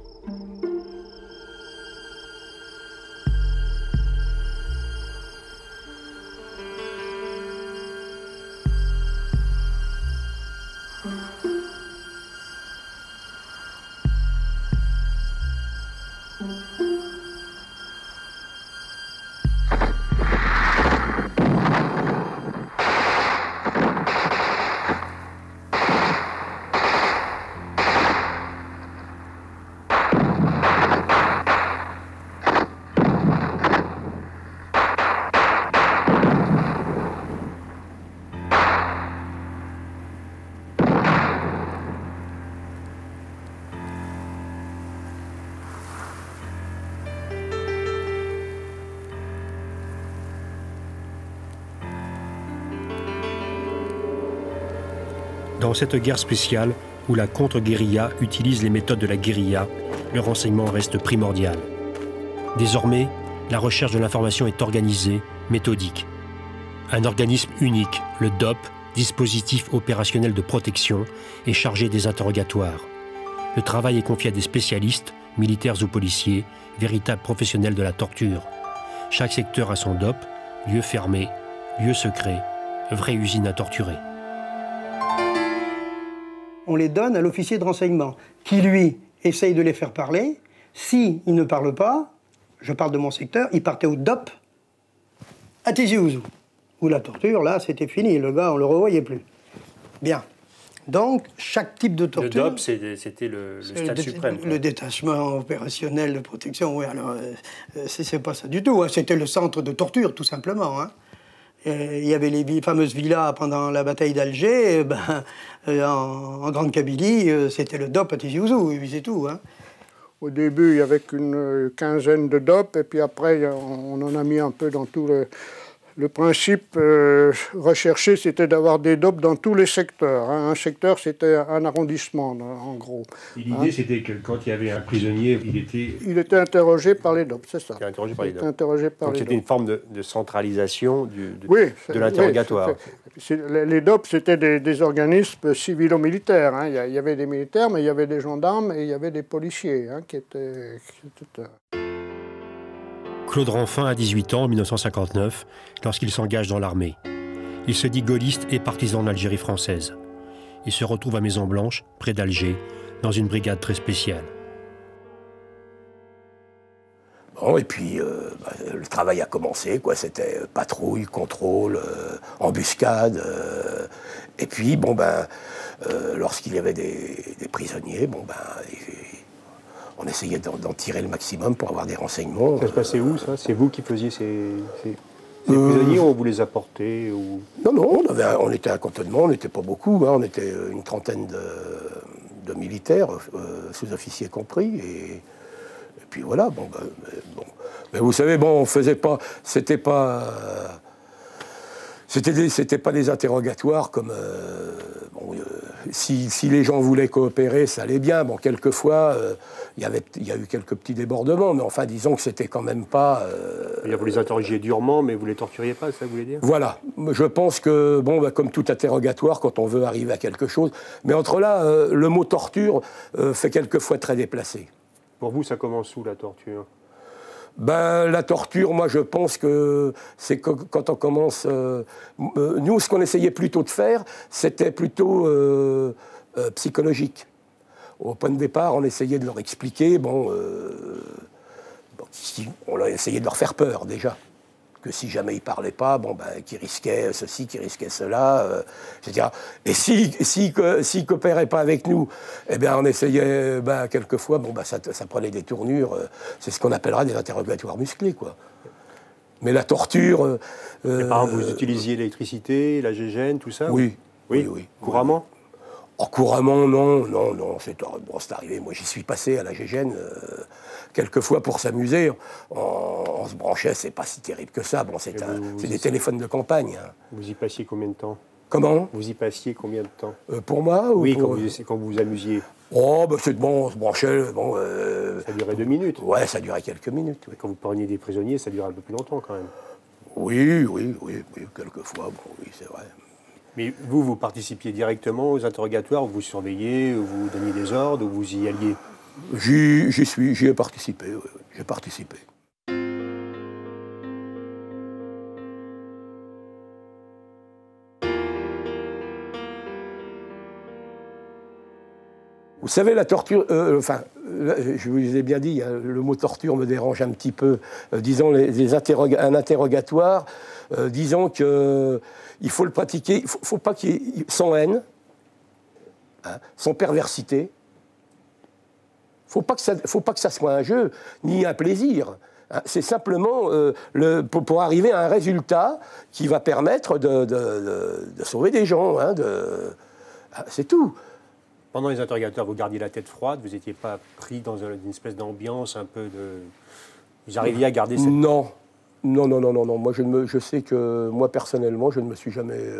Dans cette guerre spéciale, où la contre-guérilla utilise les méthodes de la guérilla, le renseignement reste primordial. Désormais, la recherche de l'information est organisée, méthodique. Un organisme unique, le DOP, dispositif opérationnel de protection, est chargé des interrogatoires. Le travail est confié à des spécialistes, militaires ou policiers, véritables professionnels de la torture. Chaque secteur a son DOP, lieu fermé, lieu secret, vraie usine à torturer. On les donne à l'officier de renseignement, qui, lui, essaye de les faire parler. S'il ne parle pas, je parle de mon secteur, il partait au DOP, à Tizi Ouzou, où la torture, là, c'était fini. Le gars, on ne le revoyait plus. Bien. Donc, chaque type de torture... Le DOP, c'était le stade suprême. Le détachement opérationnel de protection, oui, alors, c'est pas ça du tout. Hein. C'était le centre de torture, tout simplement. Hein. Il y avait les fameuses villas pendant la bataille d'Alger. En Grande Kabylie, c'était le DOP à Tizi Ouzou, et puis c'est tout. Hein. Au début, il y avait qu'une quinzaine de DOP, et puis après, on en a mis un peu dans tout le principe recherché, c'était d'avoir des DOP dans tous les secteurs. Hein. Un secteur, c'était un arrondissement, en gros. L'idée, c'était que quand il y avait un prisonnier, il était interrogé par les DOP, c'est ça. Il était interrogé par les DOP. Donc c'était une forme de centralisation de l'interrogatoire. Oui, les DOP, c'était des organismes civilo-militaires. Hein. Il y avait des militaires, mais il y avait des gendarmes et il y avait des policiers qui étaient... Claude Ranfin a 18 ans en 1959 lorsqu'il s'engage dans l'armée. Il se dit gaulliste et partisan de l'Algérie française. Il se retrouve à Maison-Blanche, près d'Alger, dans une brigade très spéciale. Bon, et puis le travail a commencé, quoi. C'était patrouille, contrôle, embuscade. Et puis, lorsqu'il y avait des prisonniers, on essayait d'en tirer le maximum pour avoir des renseignements. Ça se passait où, ça? C'est vous qui faisiez ces prisonniers ou vous les apportez ou... Non, on était un cantonnement, on n'était pas beaucoup, hein, on était une trentaine de militaires, sous-officiers compris, et puis voilà, Mais vous savez, on faisait pas... C'était pas des interrogatoires comme... si les gens voulaient coopérer, ça allait bien. Bon, quelquefois, il y a eu quelques petits débordements, mais enfin, disons que c'était quand même pas... Vous les interrogiez durement, mais vous les torturiez pas, ça vous voulez dire? Voilà. Je pense que, comme tout interrogatoire, quand on veut arriver à quelque chose... Mais entre là, le mot torture fait quelquefois très déplacé. Pour vous, ça commence où, la torture? La torture, moi, je pense que c'est quand on commence... nous, ce qu'on essayait plutôt de faire, c'était plutôt psychologique. Au point de départ, on essayait de leur expliquer, on a essayé de leur faire peur, déjà. Que si jamais ils ne parlaient pas, qu'ils risquaient ceci, qu'ils risquaient cela, etc. Et s'ils ne coopéraient pas avec nous, on essayait, quelquefois, ça prenait des tournures, c'est ce qu'on appellera des interrogatoires musclés, quoi. Mais la torture... Par exemple, vous utilisiez l'électricité, la gégène, tout ça? Oui. Couramment? Couramment, non, c'est arrivé. Moi, j'y suis passé à la gégène quelquefois pour s'amuser. On se branchait, c'est pas si terrible que ça. C'est des téléphones de campagne. Hein. Vous y passiez combien de temps? Comment? Vous y passiez combien de temps? Pour moi? Oui, quand vous vous amusiez. On se branchait. Ça durait 2 minutes? Ouais, ça durait quelques minutes. Oui. Quand vous preniez des prisonniers, ça durait un peu plus longtemps quand même. Oui, quelquefois, oui, c'est vrai. Mais vous participiez directement aux interrogatoires, vous surveillez, vous donniez des ordres, vous y alliez? J'y ai participé, oui, j'ai participé. Vous savez, la torture, je vous ai bien dit, hein, le mot torture me dérange un petit peu. Disons, un interrogatoire, disons qu'il faut le pratiquer, il ne faut pas qu'il y ait sans haine, hein, sans perversité. Il ne faut pas que ça soit un jeu, ni un plaisir. Hein. C'est simplement pour arriver à un résultat qui va permettre de sauver des gens. Hein, c'est tout. Pendant les interrogatoires, vous gardiez la tête froide, vous n'étiez pas pris dans une espèce d'ambiance un peu de... Vous arriviez à garder cette... Non. Moi, je sais que, moi, personnellement, je ne me suis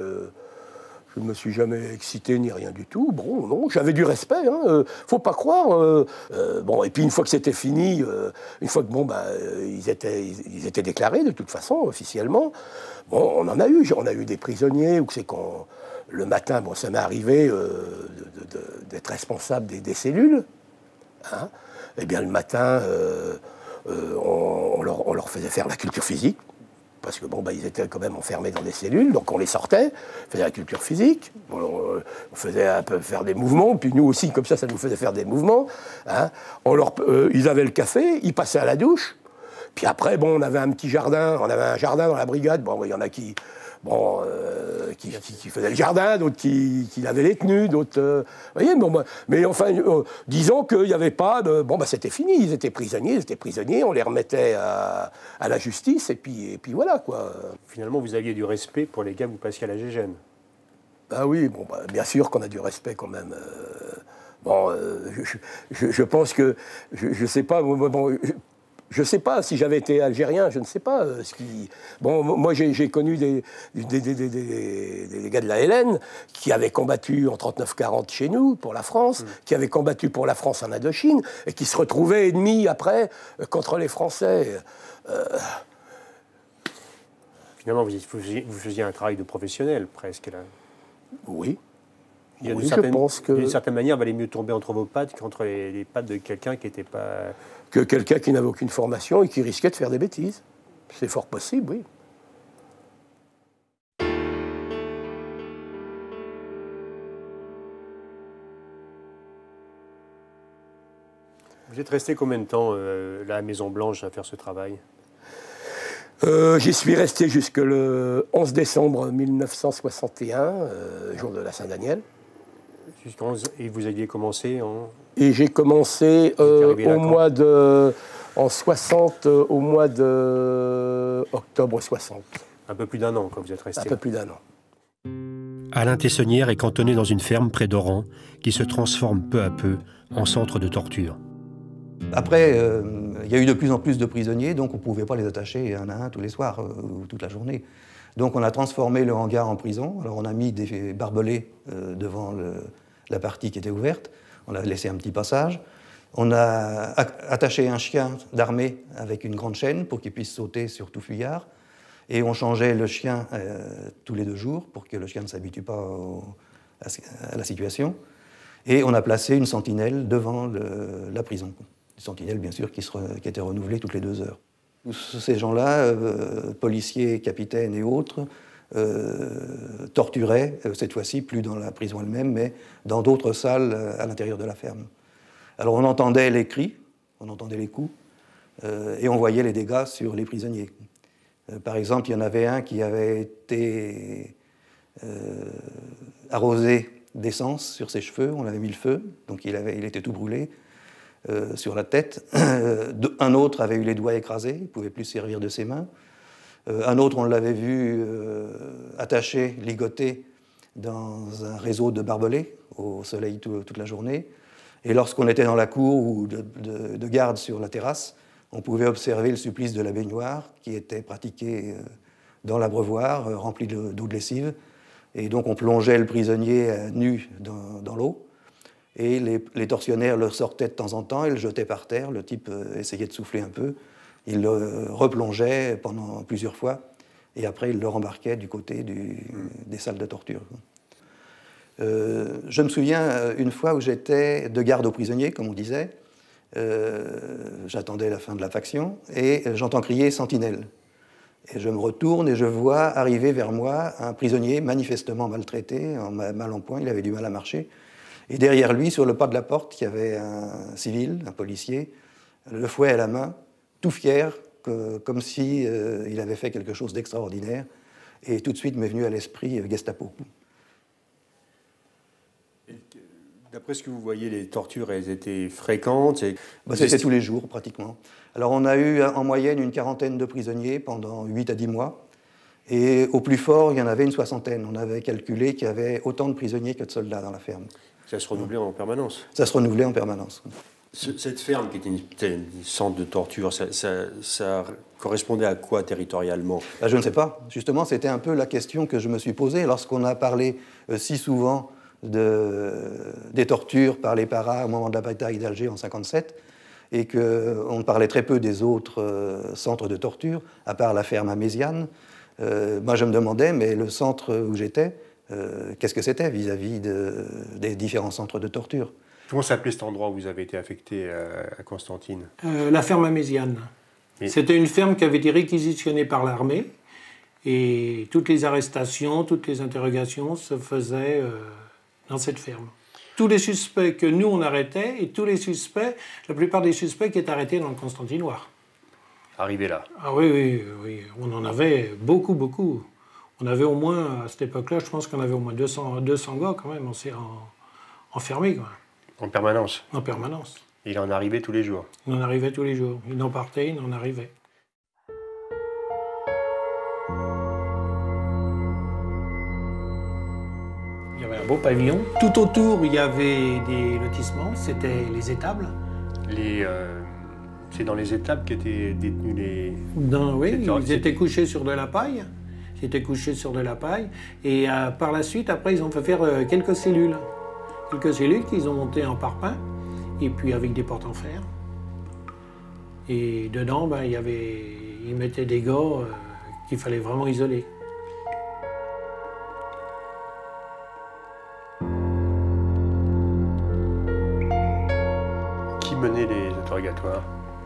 jamais excité ni rien du tout. Bon, non, j'avais du respect, hein. Faut pas croire. Et puis une fois que c'était fini, une fois que ils étaient déclarés de toute façon officiellement. Bon, on a eu des prisonniers où c'est qu'on le matin, ça m'est arrivé d'être responsable des cellules. Hein. Eh bien, le matin, on leur faisait faire la culture physique. Parce que ils étaient quand même enfermés dans des cellules, donc on les sortait, on faisait la culture physique, on faisait un peu faire des mouvements, puis nous aussi, comme ça nous faisait faire des mouvements. Hein. Ils avaient le café, ils passaient à la douche, puis après, on avait un petit jardin, on avait un jardin dans la brigade, il y en a qui bon, qui faisaient le jardin, d'autres qui lavaient les tenues, d'autres... vous voyez, bon, mais enfin, disons qu'il n'y avait pas de... Bon, c'était fini, ils étaient prisonniers, on les remettait à la justice, et puis voilà, quoi. Finalement, vous aviez du respect pour les gars que vous passiez à la Gégène. Ah oui, bon, bien sûr qu'on a du respect quand même. Bon, je pense que... Je sais pas... Bon, je ne sais pas si j'avais été algérien, je ne sais pas ce qui... Bon, moi j'ai connu des gars de la LN qui avaient combattu en 39-40 chez nous, pour la France, qui avaient combattu pour la France en Indochine, et qui se retrouvaient ennemis après contre les Français. Finalement, vous faisiez un travail de professionnel, presque, là. Oui. Je pense que... D'une certaine manière, il valait mieux tomber entre vos pattes qu'entre les pattes de quelqu'un qui n'était pas... Que quelqu'un qui n'avait aucune formation et qui risquait de faire des bêtises. C'est fort possible, oui. Vous êtes resté combien de temps là, à Maison-Blanche à faire ce travail? J'y suis resté jusque le 11 décembre 1961, jour de la Saint-Daniel. Et vous aviez commencé en... Et j'ai commencé en 60, au mois de octobre 60. Un peu plus d'un an, quand vous êtes resté. Un peu plus d'un an. Alain Tessonnière est cantonné dans une ferme près d'Oran qui se transforme peu à peu en centre de torture. Après, il y a eu de plus en plus de prisonniers, donc on ne pouvait pas les attacher un à un tous les soirs ou toute la journée. Donc on a transformé le hangar en prison. Alors on a mis des barbelés devant la partie qui était ouverte. On a laissé un petit passage. On a attaché un chien d'armée avec une grande chaîne pour qu'il puisse sauter sur tout fuyard. Et on changeait le chien tous les 2 jours pour que le chien ne s'habitue pas à la situation. Et on a placé une sentinelle devant la prison. Une sentinelle, bien sûr, qui était renouvelée toutes les 2 heures. Tous ces gens-là, policiers, capitaines et autres, torturaient, cette fois-ci, plus dans la prison elle-même, mais dans d'autres salles à l'intérieur de la ferme. Alors on entendait les cris, on entendait les coups, et on voyait les dégâts sur les prisonniers. Par exemple, il y en avait un qui avait été arrosé d'essence sur ses cheveux, on avait mis le feu, donc il était tout brûlé sur la tête. Un autre avait eu les doigts écrasés, il ne pouvait plus se servir de ses mains. Un autre, on l'avait vu attaché, ligoté dans un réseau de barbelés au soleil toute la journée. Et lorsqu'on était dans la cour ou de garde sur la terrasse, on pouvait observer le supplice de la baignoire qui était pratiqué dans l'abreuvoir, rempli d'eau de lessive. Et donc on plongeait le prisonnier nu dans l'eau. Et les tortionnaires le sortaient de temps en temps et le jetaient par terre. Le type essayait de souffler un peu. Il le replongeait pendant plusieurs fois. Et après, il le rembarquait du côté des salles de torture. Je me souviens une fois où j'étais de garde aux prisonniers, comme on disait. J'attendais la fin de la faction et j'entends crier « Sentinelle ». Et je me retourne et je vois arriver vers moi un prisonnier manifestement maltraité, mal en point, il avait du mal à marcher. Et derrière lui, sur le pas de la porte, il y avait un civil, un policier, le fouet à la main, tout fier, comme si il avait fait quelque chose d'extraordinaire. Et tout de suite m'est venu à l'esprit Gestapo. D'après ce que vous voyez, les tortures, elles étaient fréquentes C'était tous les jours, pratiquement. Alors on a eu en moyenne une 40aine de prisonniers pendant 8 à 10 mois. Et au plus fort, il y en avait une 60aine. On avait calculé qu'il y avait autant de prisonniers que de soldats dans la ferme. Ça se renouvelait en permanence? Ça se renouvelait en permanence. Cette ferme, qui était une centre de torture, ça correspondait à quoi territorialement? Je ne sais pas. Justement, c'était un peu la question que je me suis posée lorsqu'on a parlé si souvent des tortures par les paras au moment de la bataille d'Alger en 1957, et qu'on parlait très peu des autres centres de torture, à part la ferme à Méziane. Moi, je me demandais, mais le centre où j'étais, qu'est-ce que c'était vis-à-vis des différents centres de torture? Comment s'appelait cet endroit où vous avez été affecté à Constantine? La ferme à Méziane. C'était une ferme qui avait été réquisitionnée par l'armée, et toutes les arrestations, toutes les interrogations se faisaient dans cette ferme. Tous les suspects que nous, on arrêtait, et tous les suspects, la plupart des suspects qui étaient arrêtés dans le Constantinois. Arrivé là? Ah oui, oui, oui. On en avait beaucoup, beaucoup. On avait au moins, à cette époque-là, je pense qu'on avait au moins 200 gars quand même enfermés. Quoi. En permanence? En permanence. Il en arrivait tous les jours? Il en arrivait tous les jours. Il en partait, il en arrivait. Il y avait un beau pavillon. Tout autour, il y avait des lotissements. C'était les étables. C'est dans les étables qu'étaient détenus les... Oui, ils étaient couchés sur de la paille. Ils étaient couchés sur de la paille. Et par la suite, après, ils ont fait faire quelques cellules. Quelques cellules qu'ils ont montées en parpaing. Et puis avec des portes en fer. Et dedans, ben, ils mettaient des gars qu'il fallait vraiment isoler. Qui menait les interrogatoires?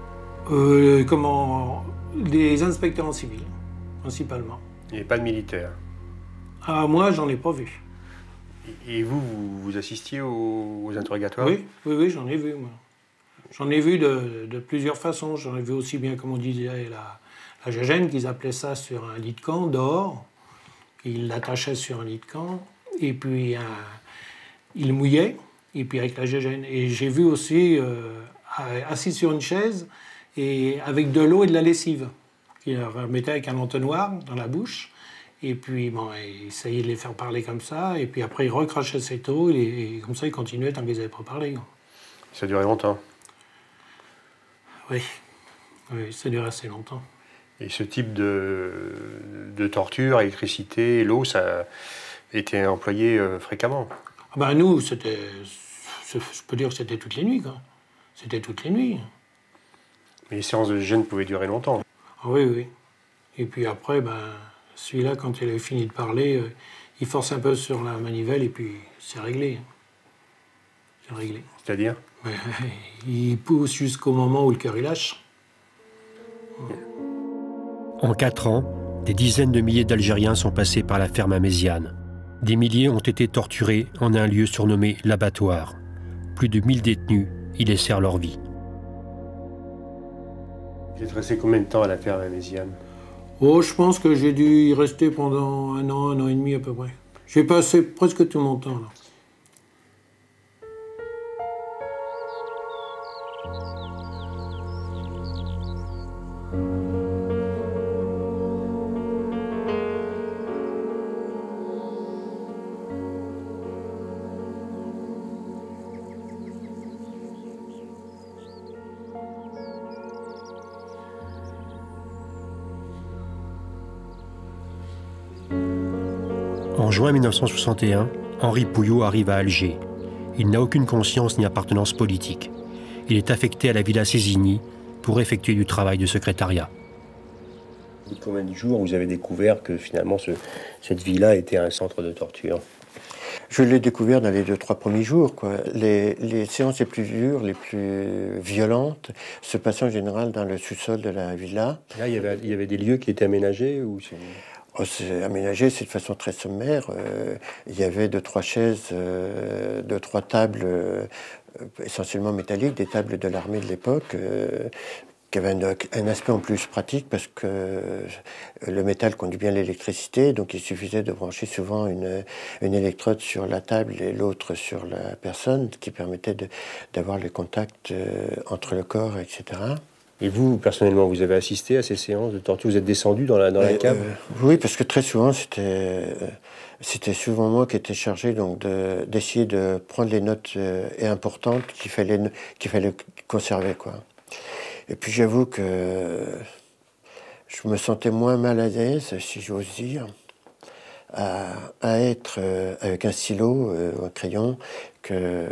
Les inspecteurs en civil, principalement. Il n'y avait pas de militaires? Ah, moi, j'en ai pas vu. Et vous assistiez aux interrogatoires? Oui, j'en ai vu, moi. J'en ai vu de plusieurs façons. J'en ai vu aussi bien, comme on disait, la gégène, qu'ils appelaient ça sur un lit de camp, dehors. Ils l'attachaient sur un lit de camp, et puis ils mouillaient, et puis avec la gégène. Et j'ai vu aussi, assis sur une chaise, et avec de l'eau et de la lessive, qu'ils leur mettaient avec un entonnoir dans la bouche. Et puis, bon, ils essayaient de les faire parler comme ça, et puis après, ils recrachaient cette eau, et comme ça, ils continuaient tant qu'ils n'avaient pas parlé. Ça durait longtemps? Oui, ça durait assez longtemps. Et ce type de torture, électricité, l'eau, ça était employé fréquemment? Ah ben, nous, je peux dire que c'était toutes les nuits, quoi. C'était toutes les nuits. Mais les séances de gêne pouvaient durer longtemps? Ah, oui. Et puis après, ben... Celui-là, quand il avait fini de parler, il force un peu sur la manivelle et puis c'est réglé. C'est réglé. C'est-à-dire? Il pousse jusqu'au moment où le cœur il lâche. En 4 ans, des dizaines de milliers d'Algériens sont passés par la ferme à Méziane. Des milliers ont été torturés en un lieu surnommé l'abattoir. Plus de 1000 détenus y laissèrent leur vie. Vous êtes resté combien de temps à la ferme à Méziane? Oh, je pense que j'ai dû y rester pendant un an et demi à peu près. J'ai passé presque tout mon temps là. En juin 1961, Henri Pouillot arrive à Alger. Il n'a aucune conscience ni appartenance politique. Il est affecté à la Villa Sésigny pour effectuer du travail de secrétariat. Au bout de combien de jours vous avez découvert que finalement cette villa était un centre de torture? Je l'ai découvert dans les 2-3 premiers jours, quoi. Les séances les plus dures, les plus violentes, se passaient en général dans le sous-sol de la villa. Là, il y avait des lieux qui étaient aménagés ou c'est aménagé, c'est de façon très sommaire. Il y avait 2-3 chaises, 2-3 tables essentiellement métalliques, des tables de l'armée de l'époque, qui avaient un aspect en plus pratique parce que le métal conduit bien l'électricité, donc il suffisait de brancher souvent une électrode sur la table et l'autre sur la personne, qui permettait d'avoir le contact entre le corps, etc. Et vous, personnellement, vous avez assisté à ces séances de torture? Vous êtes descendu dans la cave? Oui, parce que très souvent, c'était souvent moi qui étais chargé d'essayer de prendre les notes importantes qu'il fallait conserver, quoi. Et puis j'avoue que je me sentais moins mal à l'aise, si j'ose dire, à être avec un stylo ou un crayon que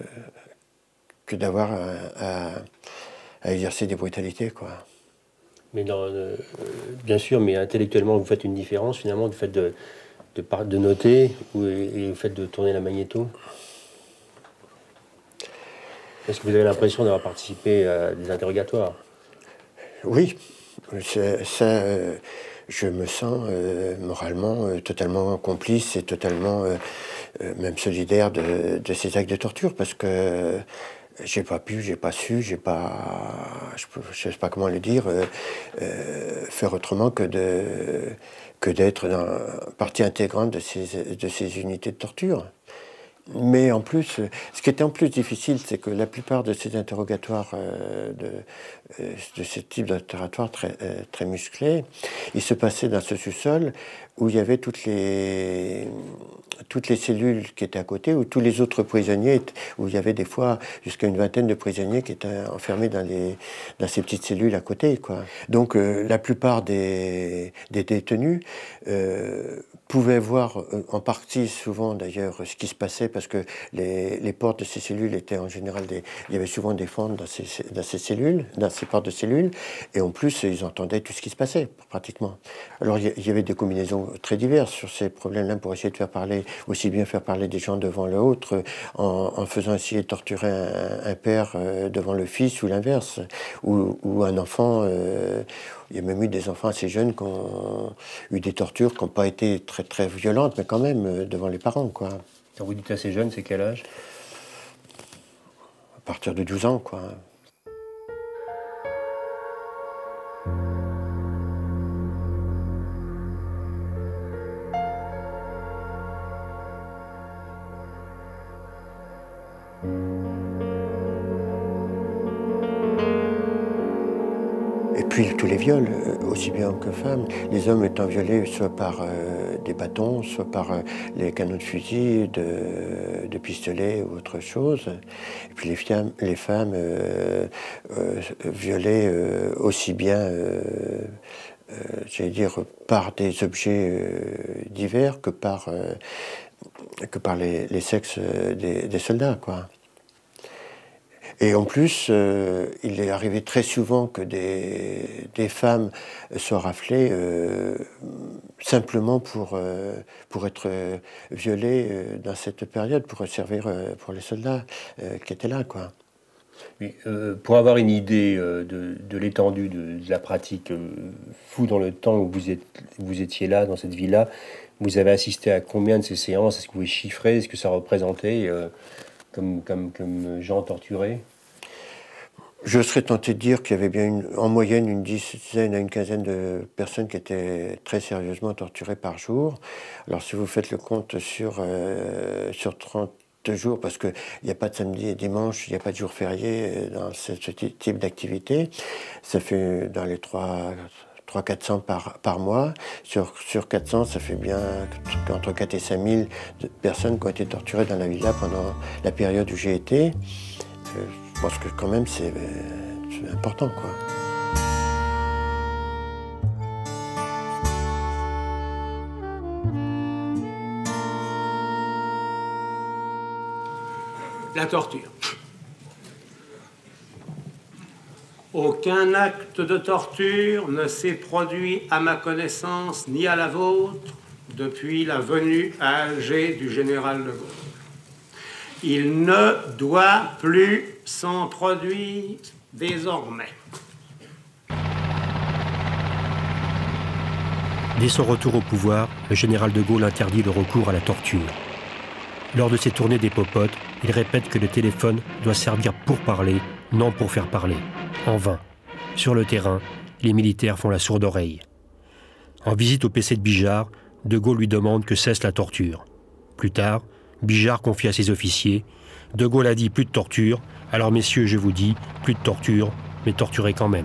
d'avoir à exercer des brutalités, quoi. Mais bien sûr, mais intellectuellement, vous faites une différence finalement du fait de noter et le fait de tourner la magnéto? Est-ce que vous avez l'impression d'avoir participé à des interrogatoires? Oui, je me sens moralement totalement complice et totalement même solidaire de ces actes de torture, parce que j'ai pas pu, j'ai pas su, je sais pas comment le dire, faire autrement que d'être partie intégrante de ces unités de torture. Mais en plus, ce qui était en plus difficile, c'est que la plupart de ces interrogatoires, de ce type d'interrogatoire très musclé, ils se passaient dans ce sous-sol où il y avait toutes les cellules qui étaient à côté, où tous les autres prisonniers, où il y avait des fois jusqu'à une vingtaine de prisonniers qui étaient enfermés dans ces petites cellules à côté, quoi. Donc la plupart des détenus pouvaient voir en partie, souvent d'ailleurs, ce qui se passait, parce que les portes de ces cellules étaient en général il y avait souvent des fentes dans ces cellules, dans ces portes de cellules, et en plus ils entendaient tout ce qui se passait, pratiquement. Alors il y avait des combinaisons très diverses sur ces problèmes-là pour essayer de faire parler, aussi bien faire parler des gens devant l'autre, en faisant essayer de torturer un père devant le fils, ou l'inverse, ou un enfant. Il y a même eu des enfants assez jeunes qui ont eu des tortures qui n'ont pas été très, très violentes, mais quand même devant les parents, quoi. Quand vous dites assez jeune, c'est quel âge? À partir de 12 ans, quoi. Et puis tous les viols, aussi bien hommes que femmes, les hommes étant violés soit par des bâtons, soit par les canons de fusil, de pistolets ou autre chose. Et puis les femmes violées aussi bien, j'allais dire, par des objets divers que par les sexes des soldats, quoi. Et en plus, il est arrivé très souvent que des femmes soient raflées simplement pour être violées dans cette période, pour servir pour les soldats qui étaient là, quoi. Oui, pour avoir une idée de l'étendue de la pratique, vous, dans le temps où vous étiez là, dans cette ville-là, vous avez assisté à combien de ces séances? Est-ce que vous pouvez chiffrer? Est-ce que ça représentait comme gens torturés? Je serais tenté de dire qu'il y avait bien en moyenne une dizaine à une quinzaine de personnes qui étaient très sérieusement torturées par jour. Alors si vous faites le compte sur 30 jours, parce qu'il n'y a pas de samedi et dimanche, il n'y a pas de jour férié dans ce type d'activité, ça fait dans les 300-400 par mois. Sur 400, ça fait bien entre 4 et 5 000 personnes qui ont été torturées dans la villa pendant la période où j'ai été. Je pense que quand même c'est important, quoi. La torture. Aucun acte de torture ne s'est produit à ma connaissance ni à la vôtre depuis la venue à Alger du général de Gaulle. Il ne doit plus s'en produire désormais. Dès son retour au pouvoir, le général de Gaulle interdit le recours à la torture. Lors de ses tournées des popotes, il répète que le téléphone doit servir pour parler, non pour faire parler. En vain. Sur le terrain, les militaires font la sourde oreille. En visite au PC de Bijard, de Gaulle lui demande que cesse la torture. Plus tard, Bijard confie à ses officiers « De Gaulle a dit plus de torture, alors messieurs, je vous dis, plus de torture, mais torturez quand même. »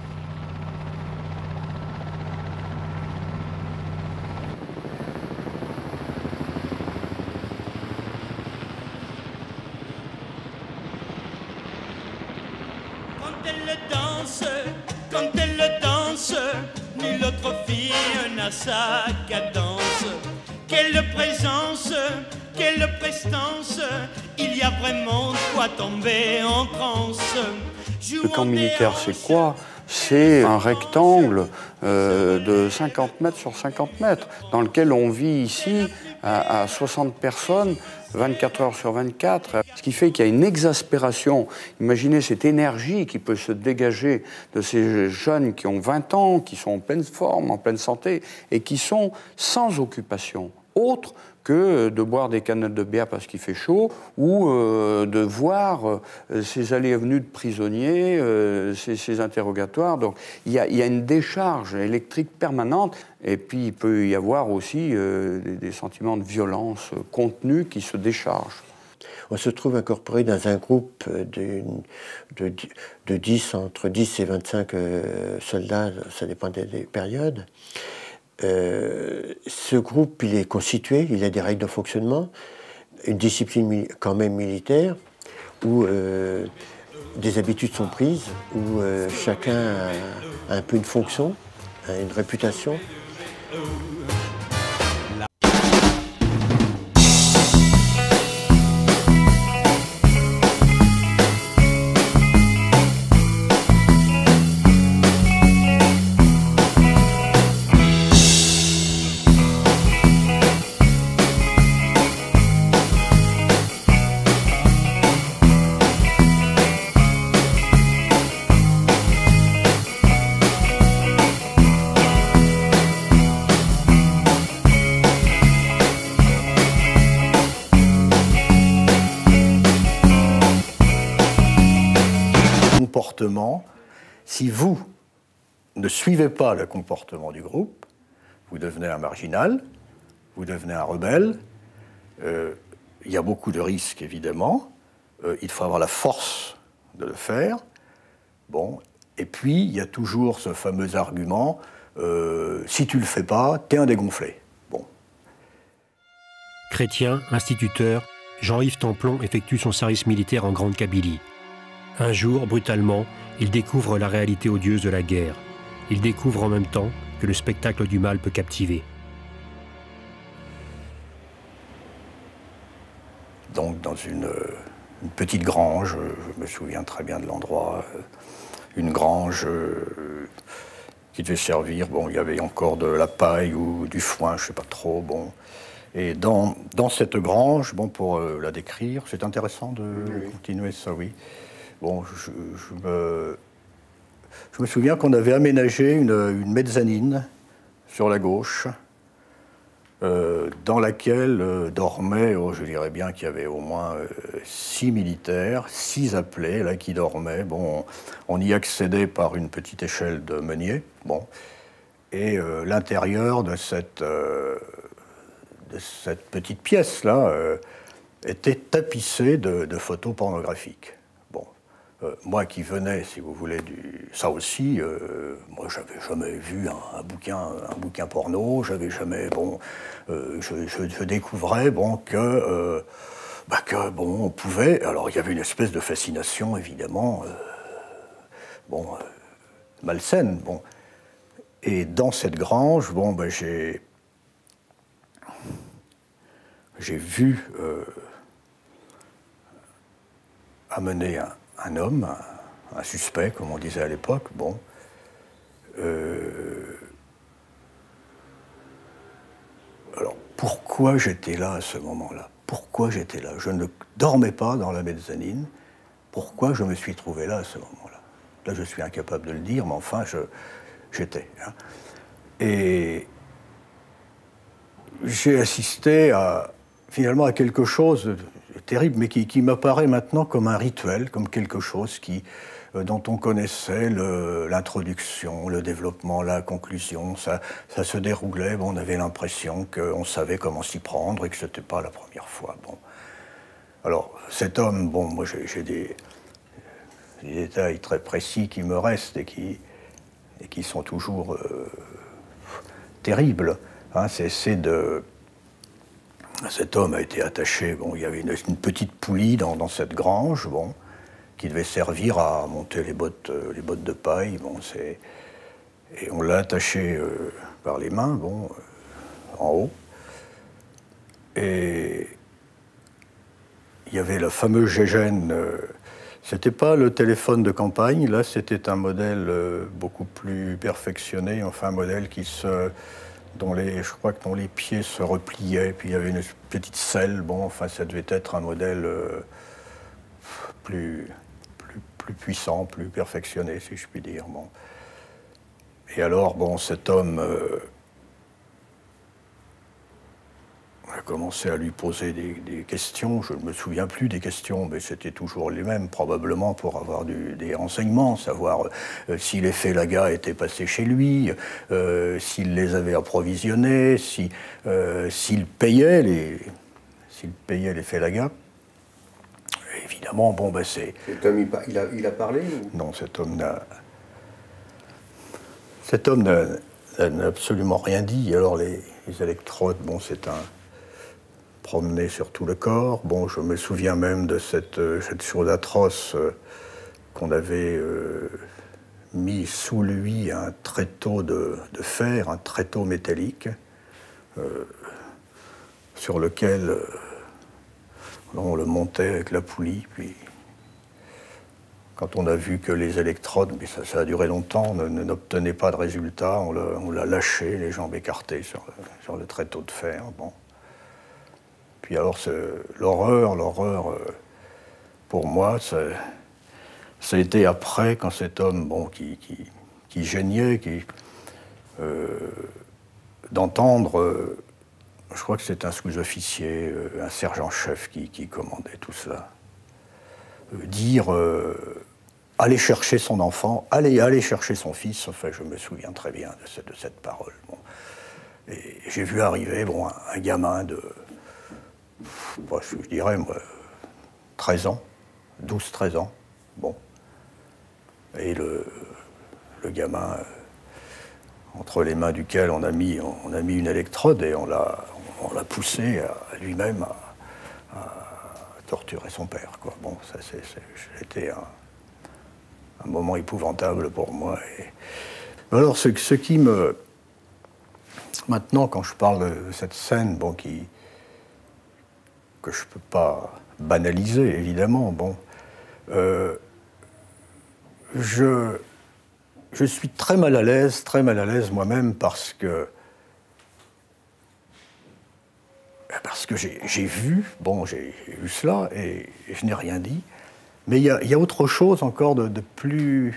Quand elle danse, nulle autre fille n'a sa cadence. Quelle présence, quelle prestance, il y a vraiment de quoi tomber en transe. Le camp militaire, c'est quoi? C'est un rectangle de 50 mètres sur 50 mètres, dans lequel on vit ici à 60 personnes, 24 heures sur 24. Ce qui fait qu'il y a une exaspération. Imaginez cette énergie qui peut se dégager de ces jeunes qui ont 20 ans, qui sont en pleine forme, en pleine santé, et qui sont sans occupation. autre que de boire des canettes de bière parce qu'il fait chaud, ou de voir ces allées et venues de prisonniers, ces interrogatoires. Donc il y a une décharge électrique permanente, et puis il peut y avoir aussi des sentiments de violence contenus qui se déchargent. On se trouve incorporé dans un groupe de 10, entre 10 et 25 soldats, ça dépend des périodes. Ce groupe, il est constitué, il a des règles de fonctionnement, une discipline quand même militaire, où des habitudes sont prises, où chacun a un peu une fonction, une réputation. Si vous ne suivez pas le comportement du groupe, vous devenez un marginal, vous devenez un rebelle. Il y a beaucoup de risques, évidemment. Il faut avoir la force de le faire. Bon. Et puis, il y a toujours ce fameux argument, si tu ne le fais pas, t'es un dégonflé. Bon. Chrétien, instituteur, Jean-Yves Templon effectue son service militaire en Grande Kabylie. Un jour, brutalement, il découvre la réalité odieuse de la guerre. Il découvre en même temps que le spectacle du mal peut captiver. Donc dans une petite grange, je me souviens très bien de l'endroit, une grange qui devait servir, bon, il y avait encore de la paille ou du foin, je ne sais pas trop, bon. Et dans cette grange, bon, pour la décrire, c'est intéressant de continuer ça, oui. Bon, je me souviens qu'on avait aménagé une mezzanine sur la gauche, dans laquelle dormaient, je dirais bien qu'il y avait au moins 6 militaires, 6 appelés là, qui dormaient. Bon, on y accédait par une petite échelle de meunier. Bon, et l'intérieur de cette petite pièce-là était tapissé de photos pornographiques. Moi qui venais, si vous voulez, ça aussi, moi j'avais jamais vu un bouquin porno, j'avais jamais, bon, je découvrais, bon, que bon, on pouvait, alors il y avait une espèce de fascination, évidemment, bon, malsaine, bon, et dans cette grange, bon, ben, j'ai vu amener un homme, un suspect, comme on disait à l'époque, bon. Alors, pourquoi j'étais là à ce moment-là? Pourquoi j'étais là? Je ne dormais pas dans la mezzanine. Pourquoi je me suis trouvé là à ce moment-là? Là, je suis incapable de le dire, mais enfin, j'étais. Hein. Et j'ai assisté finalement à quelque chose de terrible, mais qui m'apparaît maintenant comme un rituel, comme quelque chose dont on connaissait l'introduction, le développement, la conclusion. Ça se déroulait, bon, on avait l'impression qu'on savait comment s'y prendre et que ce n'était pas la première fois. Bon. Alors, cet homme, bon, moi j'ai des détails très précis qui me restent et qui sont toujours terribles. Hein, cet homme a été attaché, bon, il y avait une petite poulie dans cette grange, bon, qui devait servir à monter les bottes de paille, bon, et on l'a attaché par les mains, bon, en haut. Et il y avait le fameux Gégène, c'était pas le téléphone de campagne, là c'était un modèle beaucoup plus perfectionné, enfin un modèle je crois que dont les pieds se repliaient, puis il y avait une petite selle, bon, enfin ça devait être un modèle plus puissant, plus perfectionné, si je puis dire. Bon. Et alors, bon, cet homme commencé à lui poser des questions. Je ne me souviens plus des questions, mais c'était toujours les mêmes, probablement pour avoir des renseignements, savoir si les Félaga étaient passés chez lui, s'il les avait approvisionnés, s'il payait les Félaga. Évidemment, bon, ben c'est... Cet homme, il a parlé ou... Non, cet homme n'a absolument rien dit. Alors, les électrodes, bon, c'est un... promené sur tout le corps. Bon, je me souviens même de cette chose atroce qu'on avait mis sous lui un tréteau de fer, un tréteau métallique, sur lequel on le montait avec la poulie. Puis, quand on a vu que les électrodes, mais ça a duré longtemps, n'obtenaient pas de résultat, on l'a lâché, les jambes écartées sur le tréteau de fer. Bon. Puis alors, l'horreur, pour moi, ça a été après, quand cet homme, bon, qui geignait, d'entendre, je crois que c'est un sous-officier, un sergent-chef qui commandait tout cela, dire aller chercher son enfant, aller chercher son fils. Enfin, je me souviens très bien de cette parole. Bon. Et j'ai vu arriver, bon, un gamin de, je dirais, moi, 13 ans, 12-13 ans, bon. Et le gamin, entre les mains duquel on a mis une électrode et on l'a poussé à lui-même à torturer son père, quoi. Bon, ça c'était un moment épouvantable pour moi. Et... Alors, ce qui me... Maintenant, quand je parle de cette scène, bon, que je ne peux pas banaliser, évidemment, bon, je suis très mal à l'aise moi-même parce que j'ai vu cela et je n'ai rien dit. Mais il y a autre chose encore de plus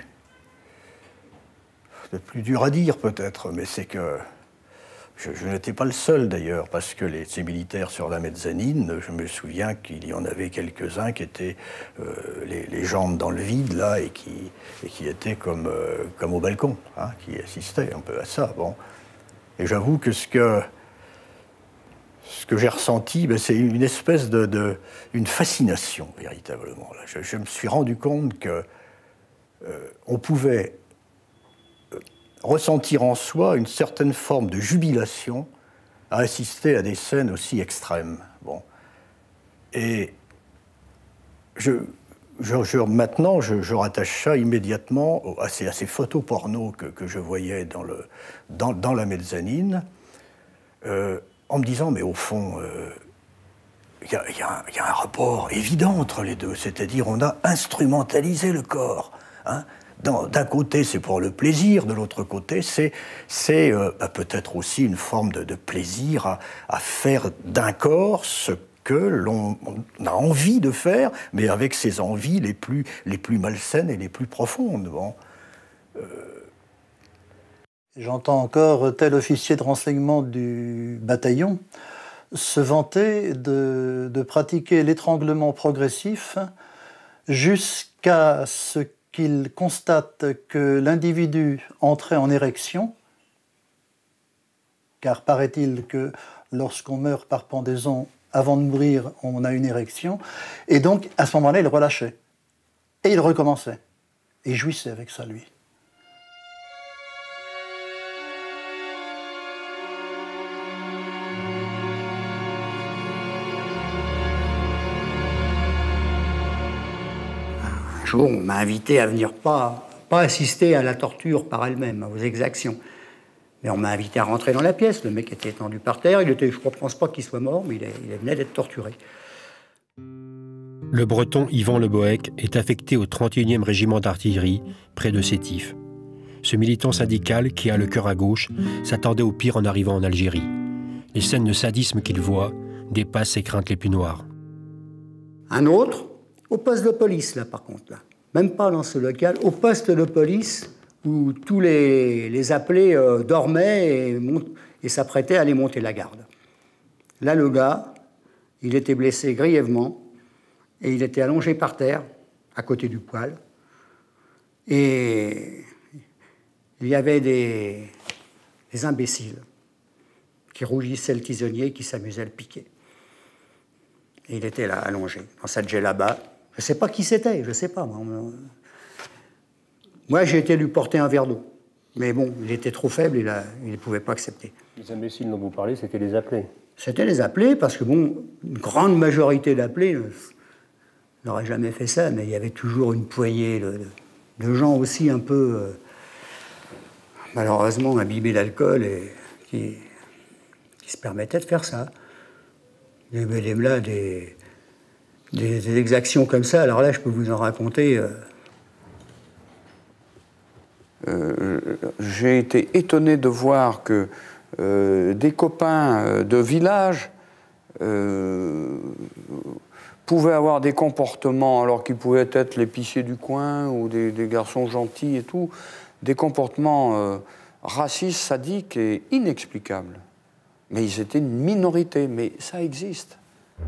dur à dire peut-être, mais c'est que je n'étais pas le seul d'ailleurs, parce que ces militaires sur la mezzanine, je me souviens qu'il y en avait quelques-uns qui étaient les jambes dans le vide là et qui étaient comme au balcon, hein, qui assistaient un peu à ça. Bon. Et j'avoue que ce que j'ai ressenti, ben, c'est une espèce une fascination véritablement. Là. Je me suis rendu compte que on pouvait ressentir en soi une certaine forme de jubilation à assister à des scènes aussi extrêmes. Bon. Et maintenant, je rattache ça immédiatement à ces photos porno que je voyais dans la mezzanine, en me disant, mais au fond, il y a un rapport évident entre les deux, c'est-à-dire on a instrumentalisé le corps, hein. D'un côté, c'est pour le plaisir, de l'autre côté, c'est peut-être aussi une forme de plaisir à faire d'un corps ce que l'on a envie de faire, mais avec ses envies les plus malsaines et les plus profondes. Bon. J'entends encore tel officier de renseignement du bataillon se vanter de pratiquer l'étranglement progressif jusqu'à ce qu'il constate que l'individu entrait en érection, car paraît-il que lorsqu'on meurt par pendaison, avant de mourir, on a une érection, et donc à ce moment-là, il relâchait. Et il recommençait. Et jouissait avec ça, lui. Un jour, on m'a invité à venir pas assister à la torture par elle-même, aux exactions. Mais on m'a invité à rentrer dans la pièce. Le mec était étendu par terre. Je ne pense pas qu'il soit mort, mais il venait d'être torturé. Le Breton Yvan Le Bohec est affecté au 31e régiment d'artillerie, près de Sétif. Ce militant syndical, qui a le cœur à gauche, s'attendait au pire en arrivant en Algérie. Les scènes de sadisme qu'il voit dépassent ses craintes les plus noires. Un autre, au poste de police, là, par contre, là. Même pas dans ce local, au poste de police, où tous les appelés dormaient et s'apprêtaient à aller monter la garde. Là, le gars, il était blessé grièvement et il était allongé par terre, à côté du poêle. Et il y avait des imbéciles qui rougissaient le tisonnier, qui s'amusaient à le piquer. Et il était là, allongé, dans sa djellaba. Je ne sais pas qui c'était, je ne sais pas. Moi, j'ai été lui porter un verre d'eau. Mais bon, il était trop faible, il ne pouvait pas accepter. Les imbéciles dont vous parlez, c'était les appelés. C'était les appelés, parce que bon, une grande majorité d'appelés n'auraient jamais fait ça, mais il y avait toujours une poignée de gens aussi un peu, malheureusement, imbibés d'alcool et qui se permettaient de faire ça. Des exactions comme ça, alors là, je peux vous en raconter. J'ai été étonné de voir que des copains de village pouvaient avoir des comportements, alors qu'ils pouvaient être l'épicier du coin ou des garçons gentils et tout, des comportements racistes, sadiques et inexplicables. Mais ils étaient une minorité, mais ça existe.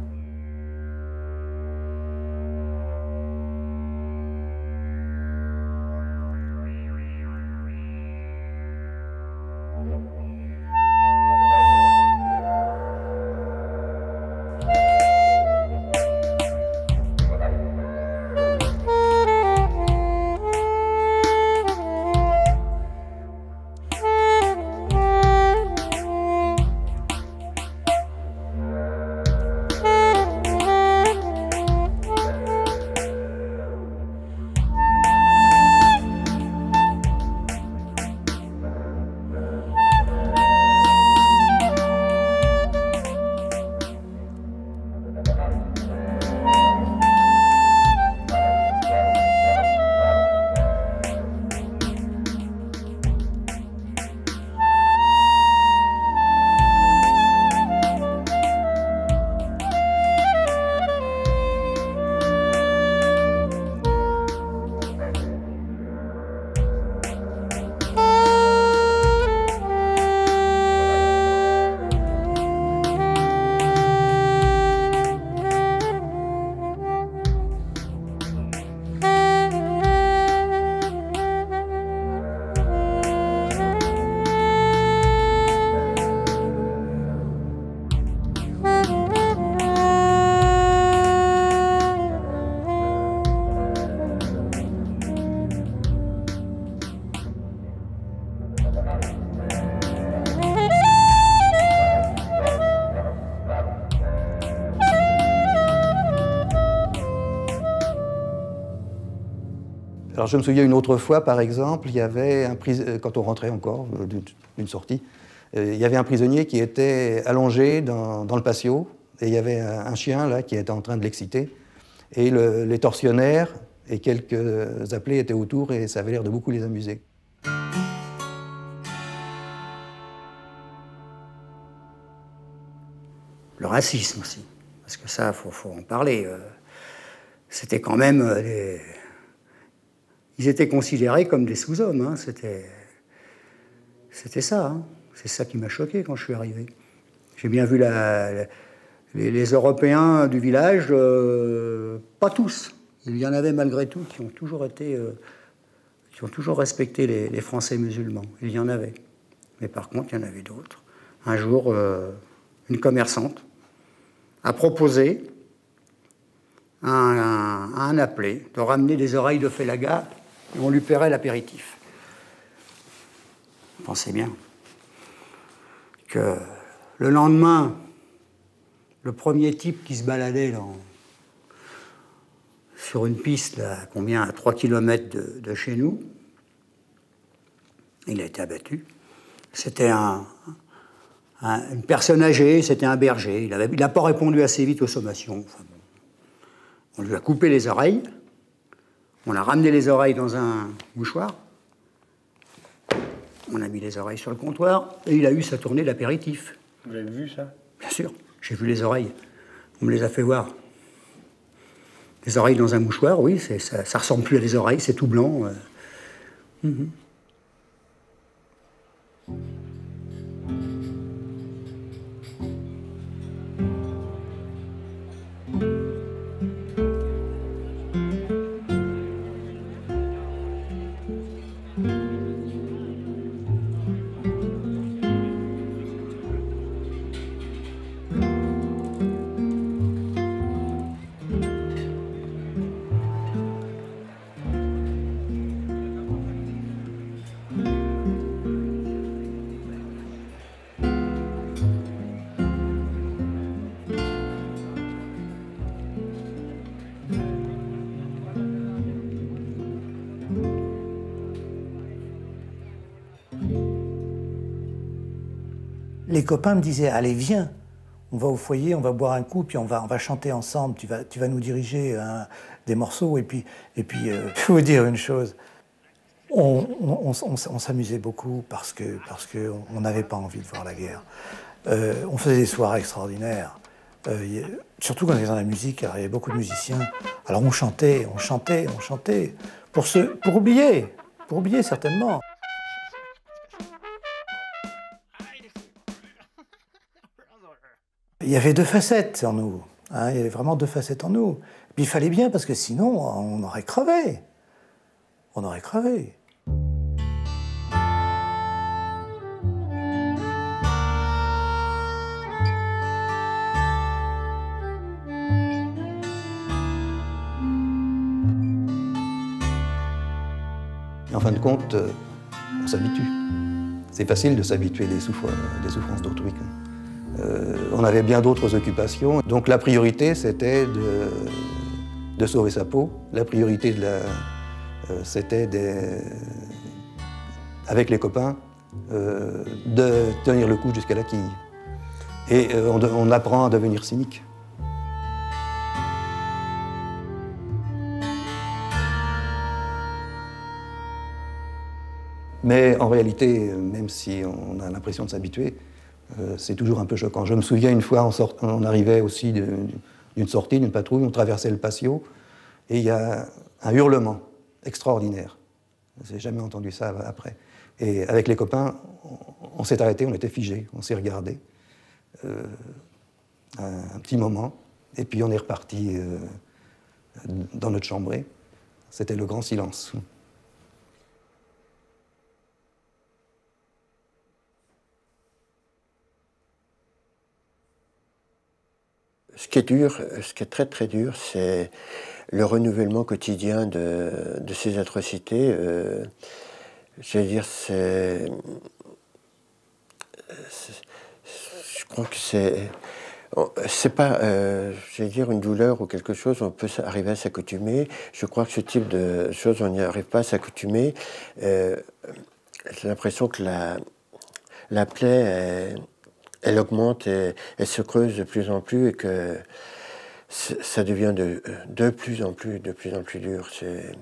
Alors je me souviens une autre fois, par exemple, il y avait quand on rentrait encore d'une sortie, il y avait un prisonnier qui était allongé dans le patio, et il y avait un chien là qui était en train de l'exciter, et les tortionnaires et quelques appelés étaient autour, et ça avait l'air de beaucoup les amuser. Le racisme aussi, parce que ça, faut en parler. C'était quand même ils étaient considérés comme des sous-hommes, hein. C'était ça, hein. C'est ça qui m'a choqué quand je suis arrivé. J'ai bien vu les Européens du village, pas tous. Il y en avait malgré tout qui ont toujours respecté les Français musulmans. Il y en avait. Mais par contre, il y en avait d'autres. Un jour, une commerçante a proposé à un appelé de ramener des oreilles de Félaga et on lui paierait l'apéritif. Pensez bien que le lendemain, le premier type qui se baladait sur une piste, là, à 3 km de chez nous, il a été abattu. C'était une personne âgée, c'était un berger. Il n'a pas répondu assez vite aux sommations. Enfin, bon. On lui a coupé les oreilles. On a ramené les oreilles dans un mouchoir. On a mis les oreilles sur le comptoir et il a eu sa tournée d'apéritif. Vous l'avez vu, ça? Bien sûr, j'ai vu les oreilles. On me les a fait voir. Les oreilles dans un mouchoir, oui, ça ressemble plus à des oreilles, c'est tout blanc. Les copains me disaient, allez, viens, on va au foyer, on va boire un coup, puis on va chanter ensemble, tu vas nous diriger des morceaux. Et puis je vais vous dire une chose, on s'amusait beaucoup parce qu'on n'avait pas envie de voir la guerre. On faisait des soirées extraordinaires. Surtout quand on était dans la musique, alors il y avait beaucoup de musiciens. Alors on chantait, pour oublier certainement. Il y avait deux facettes en nous, hein, il y avait vraiment deux facettes en nous. Puis il fallait bien parce que sinon on aurait crevé. On aurait crevé. En fin de compte, on s'habitue. C'est facile de s'habituer des souffrances d'autrui. On avait bien d'autres occupations. Donc la priorité, c'était de sauver sa peau. La priorité, c'était, avec les copains, de tenir le coup jusqu'à la quille. Et on apprend à devenir cynique. Mais en réalité, même si on a l'impression de s'habituer, c'est toujours un peu choquant. Je me souviens une fois, on arrivait aussi d'une sortie, d'une patrouille, on traversait le patio, et il y a un hurlement extraordinaire. Je n'ai jamais entendu ça après. Et avec les copains, on s'est arrêtés, on était figés, on s'est regardés un petit moment, et puis on est reparti dans notre chambrée. C'était le grand silence. Ce qui est dur, ce qui est très très dur, c'est le renouvellement quotidien de ces atrocités. Je veux dire, je crois que c'est pas, je veux dire, une douleur ou quelque chose, on peut arriver à s'accoutumer. Je crois que ce type de choses, on n'y arrive pas à s'accoutumer. J'ai l'impression que la plaie, elle augmente et elle se creuse de plus en plus et que ça devient de plus en plus dur.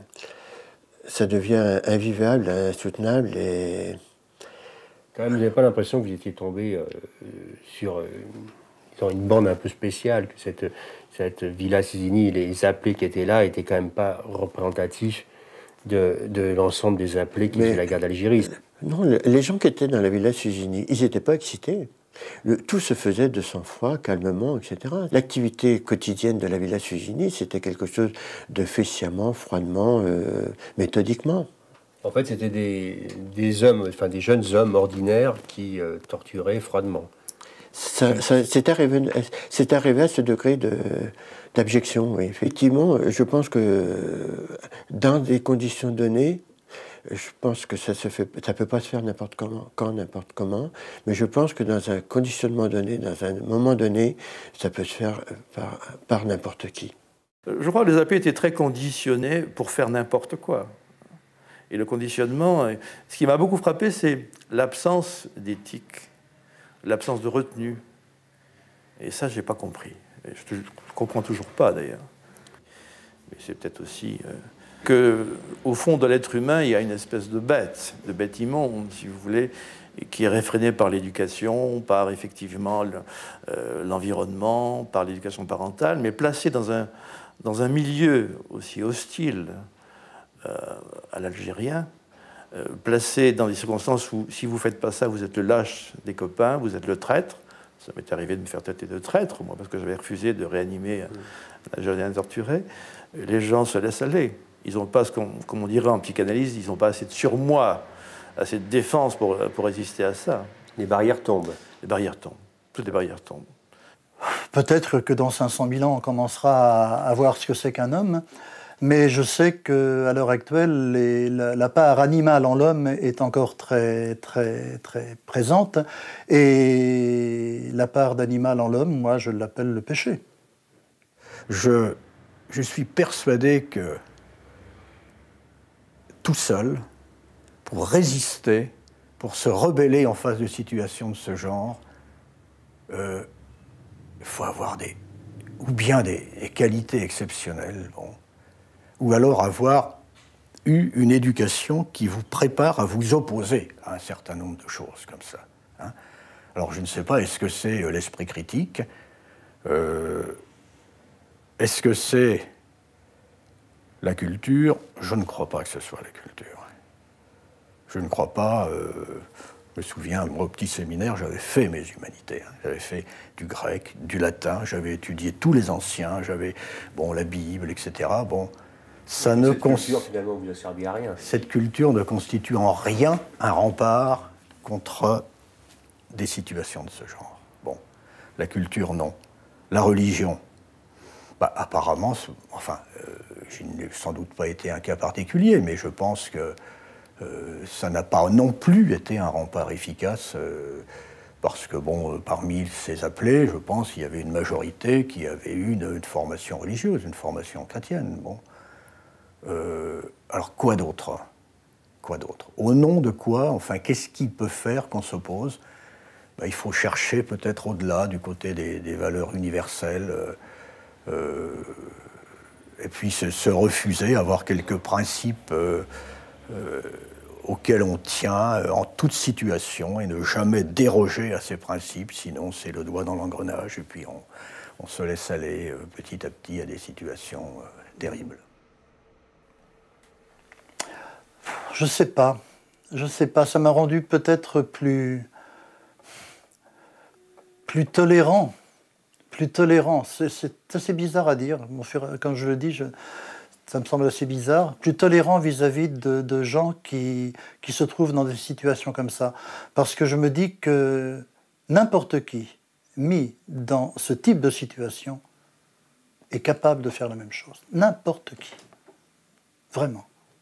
Ça devient invivable, insoutenable et... Quand même, vous n'avez pas l'impression que vous étiez tombé sur une bande un peu spéciale, que cette Villa Sizini, les appelés qui étaient là étaient quand même pas représentatifs de l'ensemble des appelés qui faisaient la guerre d'Algérie. Non, les gens qui étaient dans la Villa Sizini, ils n'étaient pas excités. Tout se faisait de sang-froid, calmement, etc. L'activité quotidienne de la Villa Sizini, c'était quelque chose de fait sciemment, froidement, méthodiquement. En fait, c'était des hommes, enfin des jeunes hommes ordinaires qui torturaient froidement. C'est arrivé à ce degré d'abjection, oui. Effectivement, je pense que dans des conditions données, je pense que ça peut pas se faire n'importe comment, quand n'importe comment, mais je pense que dans un conditionnement donné, dans un moment donné, ça peut se faire par n'importe qui. Je crois que les AP étaient très conditionnés pour faire n'importe quoi. Et le conditionnement, ce qui m'a beaucoup frappé, c'est l'absence d'éthique, l'absence de retenue. Et ça, je n'ai pas compris. Et je ne comprends toujours pas, d'ailleurs. Mais c'est peut-être aussi... qu'au fond de l'être humain, il y a une espèce de bête immonde, si vous voulez, qui est réfrénée par l'éducation, par effectivement l'environnement, par l'éducation parentale, mais placée dans un milieu aussi hostile à l'algérien, placée dans des circonstances où, si vous ne faites pas ça, vous êtes le lâche des copains, vous êtes le traître. Ça m'est arrivé de me faire traiter de traître, moi, parce que j'avais refusé de réanimer un Algérien torturé. Les gens se laissent aller. Ils n'ont pas, comme on dirait en psychanalyse, ils n'ont pas assez de surmoi, assez de défense pour résister à ça. Les barrières tombent. Les barrières tombent. Toutes les barrières tombent. Peut-être que dans 500 000 ans, on commencera à voir ce que c'est qu'un homme. Mais je sais qu'à l'heure actuelle, la part animale en l'homme est encore très, très, très présente. Et la part d'animal en l'homme, moi, je l'appelle le péché. Je suis persuadé que tout seul, pour résister, pour se rebeller en face de situations de ce genre, il faut avoir ou bien des qualités exceptionnelles, bon, ou alors avoir eu une éducation qui vous prépare à vous opposer à un certain nombre de choses comme ça. Hein. Alors je ne sais pas, est-ce que c'est l'esprit critique? Est-ce que c'est la culture? Je ne crois pas que ce soit la culture. Je ne crois pas... je me souviens, moi, au petit séminaire, j'avais fait mes humanités. Hein. J'avais fait du grec, du latin, j'avais étudié tous les anciens, j'avais, bon, la Bible, etc. Bon, ça ne cette culture, finalement, vous a servi à rien. Cette culture ne constitue en rien un rempart contre des situations de ce genre. Bon, la culture, non. La religion, bah, apparemment, enfin, je n'ai sans doute pas été un cas particulier, mais je pense que ça n'a pas non plus été un rempart efficace, parce que, bon, parmi ces appelés, je pense qu'il y avait une majorité qui avait eu une formation religieuse, une formation chrétienne. Bon. Alors, quoi d'autre? Quoi d'autre? Au nom de quoi? Enfin, qu'est-ce qui peut faire qu'on s'oppose? Ben, il faut chercher peut-être au-delà, du côté des valeurs universelles, et puis se refuser à avoir quelques principes auxquels on tient en toute situation et ne jamais déroger à ces principes, sinon c'est le doigt dans l'engrenage et puis on se laisse aller petit à petit à des situations terribles. Je sais pas, ça m'a rendu peut-être plus tolérant, c'est assez bizarre à dire, quand je le dis, ça me semble assez bizarre, plus tolérant vis-à-vis de gens qui se trouvent dans des situations comme ça. Parce que je me dis que n'importe qui, mis dans ce type de situation, est capable de faire la même chose. N'importe qui. Vraiment.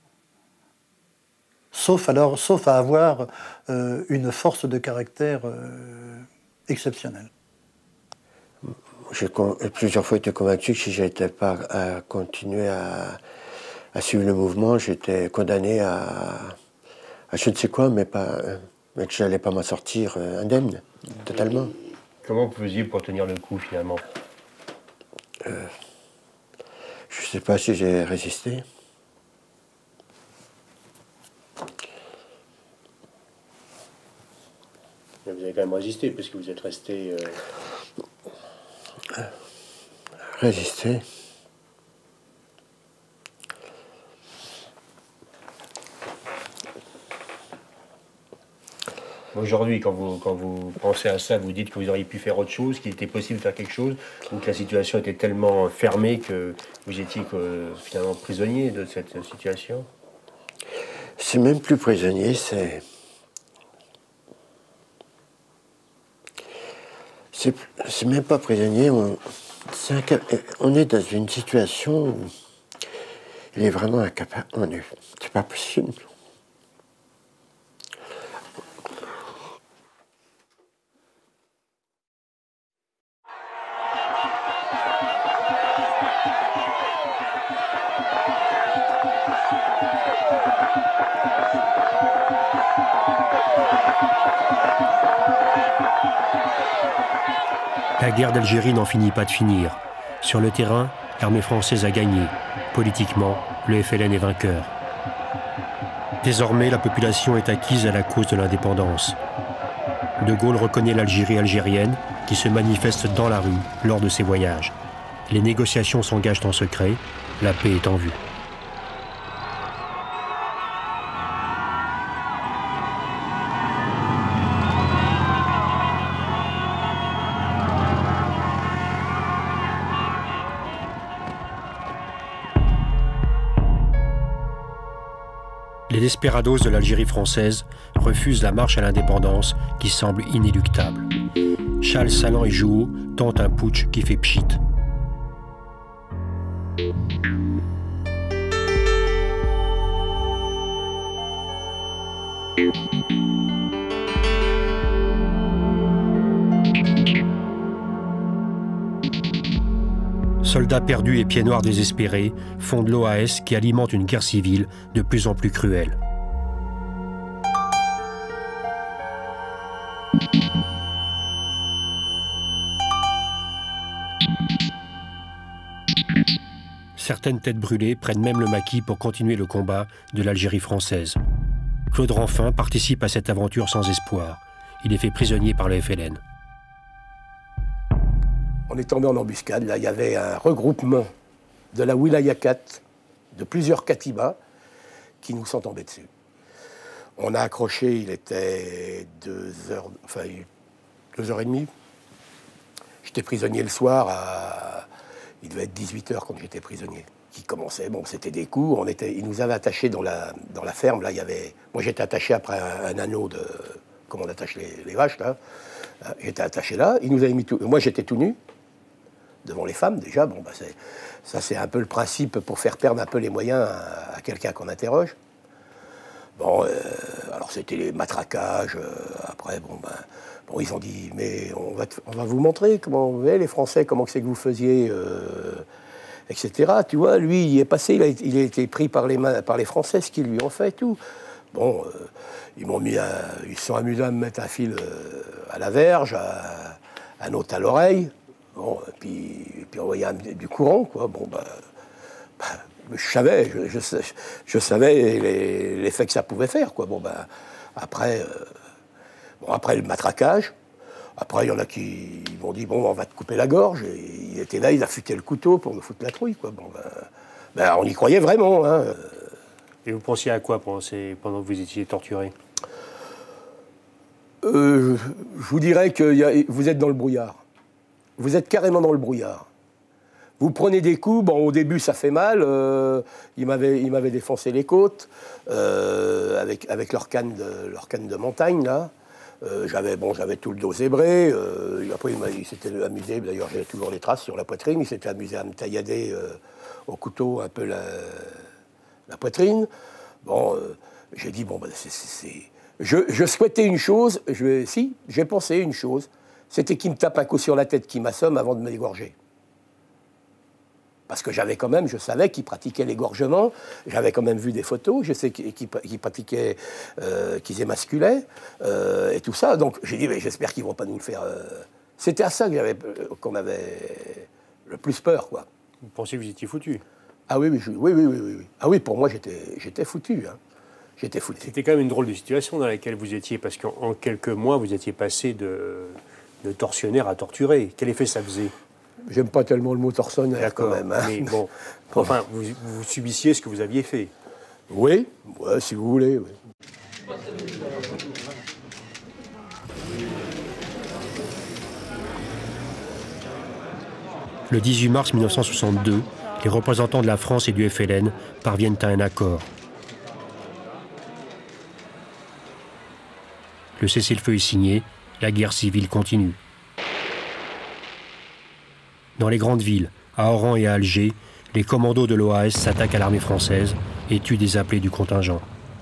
Sauf à avoir une force de caractère exceptionnelle. J'ai plusieurs fois été convaincu que si je n'étais pas à continuer à suivre le mouvement, j'étais condamné à je ne sais quoi, mais que je n'allais pas m'en sortir indemne, totalement. Comment vous faisiez pour tenir le coup, finalement? Je ne sais pas si j'ai résisté. Mais vous avez quand même résisté, parce que vous êtes resté... Résister. Aujourd'hui, quand vous pensez à ça, vous dites que vous auriez pu faire autre chose, qu'il était possible de faire quelque chose, ou que la situation était tellement fermée que vous étiez finalement prisonnier de cette situation? C'est même plus prisonnier, c'est même pas prisonnier, on est dans une situation où il est vraiment incapable. C'est pas possible. La guerre d'Algérie n'en finit pas de finir. Sur le terrain, l'armée française a gagné. Politiquement, le FLN est vainqueur. Désormais, la population est acquise à la cause de l'indépendance. De Gaulle reconnaît l'Algérie algérienne qui se manifeste dans la rue lors de ses voyages. Les négociations s'engagent en secret, la paix est en vue. Les desperados de l'Algérie française refusent la marche à l'indépendance qui semble inéluctable. Charles Salan et Jouot tentent un putsch qui fait pchit. Soldats perdus et pieds noirs désespérés fondent l'OAS qui alimente une guerre civile de plus en plus cruelle. Certaines têtes brûlées prennent même le maquis pour continuer le combat de l'Algérie française. Claude Ranfin participe à cette aventure sans espoir. Il est fait prisonnier par le FLN. On est tombé en embuscade. Là, il y avait un regroupement de la Wilaya 4, de plusieurs katibas, qui nous sont tombés dessus. On a accroché, il était 2h30. J'étais prisonnier le soir, il devait être 18h quand j'étais prisonnier. Qui commençait, bon, c'était des coups, ils nous avaient attachés dans la ferme, là, il y avait... Moi, j'étais attaché après un anneau de... Comme on attache les vaches, là. J'étais attaché là, ils nous avaient mis tout... Moi, j'étais tout nu, devant les femmes, déjà. Bon, bah, ça, c'est un peu le principe pour faire perdre un peu les moyens à quelqu'un qu'on interroge. Bon, alors c'était les matraquages, après, bon, ils ont dit, mais on va vous montrer comment, vous voyez, les Français, comment c'est que vous faisiez, etc. Tu vois, lui, il est passé, il a été pris par les Français, ce qu'ils lui ont fait et tout. Bon, ils se sont amusés à me mettre un fil à la verge, un autre à l'oreille, bon, et puis envoyer du courant, quoi. Bon, je savais l'effet que ça pouvait faire, quoi. Bon, après le matraquage, après il y en a qui m'ont dit bon, on va te couper la gorge, et il était là, il affûtait le couteau pour nous foutre la trouille, quoi. Bon, on y croyait vraiment, hein. Et vous pensiez à quoi pendant que vous étiez torturé? Je vous dirais que vous êtes dans le brouillard. Vous êtes carrément dans le brouillard. Vous prenez des coups, bon, au début ça fait mal, ils m'avaient défoncé les côtes avec leur canne de montagne, là. J'avais tout le dos zébré, après il s'était amusé, d'ailleurs j'avais toujours les traces sur la poitrine, il s'était amusé à me taillader au couteau un peu la poitrine. Bon, j'ai dit, bon, je souhaitais une chose, j'ai pensé une chose, c'était qu'il me tape un coup sur la tête, qu'il m'assomme avant de m'égorger. Parce que je savais qu'il pratiquait l'égorgement, j'avais quand même vu des photos, je sais qu'il pratiquait, qu'ils émasculaient, et tout ça. Donc j'ai dit, mais j'espère qu'ils ne vont pas nous le faire. C'était à ça qu'on avait le plus peur, quoi. Vous pensiez que vous étiez foutu? Ah oui. Ah oui, pour moi, j'étais foutu. Hein. J'étais foutu. C'était quand même une drôle de situation dans laquelle vous étiez, parce qu'en quelques mois, vous étiez passé de tortionnaire à torturé. Quel effet ça faisait? J'aime pas tellement le mot tortionnaire, quand même. Hein. Mais bon, enfin, vous subissiez ce que vous aviez fait. Oui, ouais, si vous voulez, oui. Le 18 mars 1962, les représentants de la France et du FLN parviennent à un accord. Le cessez-le-feu est signé, la guerre civile continue. Dans les grandes villes, à Oran et à Alger, les commandos de l'OAS s'attaquent à l'armée française et tuent des appelés du contingent.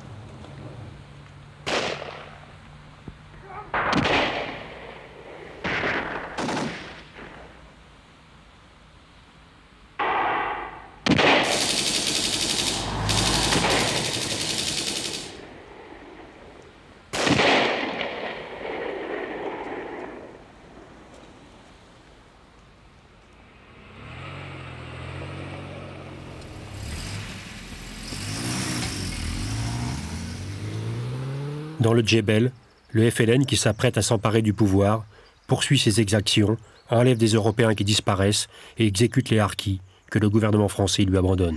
Dans le Djebel, le FLN, qui s'apprête à s'emparer du pouvoir, poursuit ses exactions, enlève des Européens qui disparaissent et exécute les harkis que le gouvernement français lui abandonne.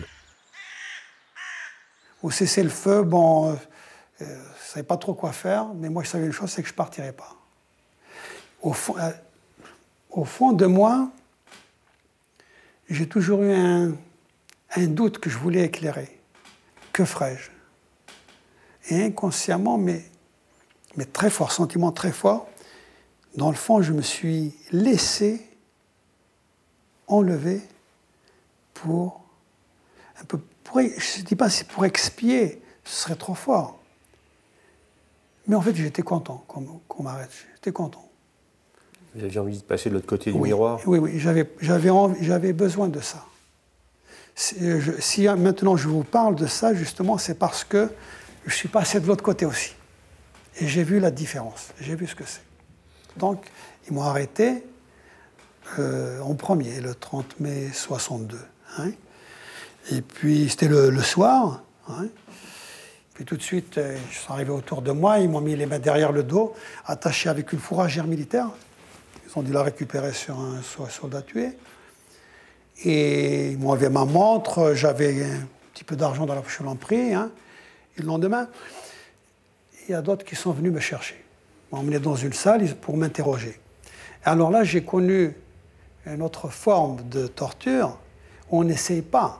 Au cessez-le-feu, bon, je ne savais pas trop quoi faire, mais moi je savais une chose, c'est que je ne partirais pas. Au fond de moi, j'ai toujours eu un doute que je voulais éclairer. Que ferais-je? Et inconsciemment, mais très fort, sentiment très fort, dans le fond, je me suis laissé enlever pour je ne dis pas pour expier, ce serait trop fort. Mais en fait, j'étais content qu'on m'arrête, j'étais content. Vous aviez envie de passer de l'autre côté du miroir? Oui, j'avais besoin de ça. Si maintenant je vous parle de ça, justement, c'est parce que je suis passé de l'autre côté aussi. Et j'ai vu la différence, j'ai vu ce que c'est. Donc, ils m'ont arrêté en premier, le 30 mai 62. Hein. Et puis c'était le soir. Hein. Puis tout de suite, ils sont arrivés autour de moi, ils m'ont mis les mains derrière le dos, attachés avec une fourragère militaire. Ils ont dû la récupérer sur un soldat tué. Et ils m'ont enlevé ma montre, j'avais un petit peu d'argent dans la poche, je l'ai pris. Hein. Et le lendemain, il y a d'autres qui sont venus me chercher. Ils m'ont emmené dans une salle pour m'interroger. Et alors là, j'ai connu une autre forme de torture où on n'essaye pas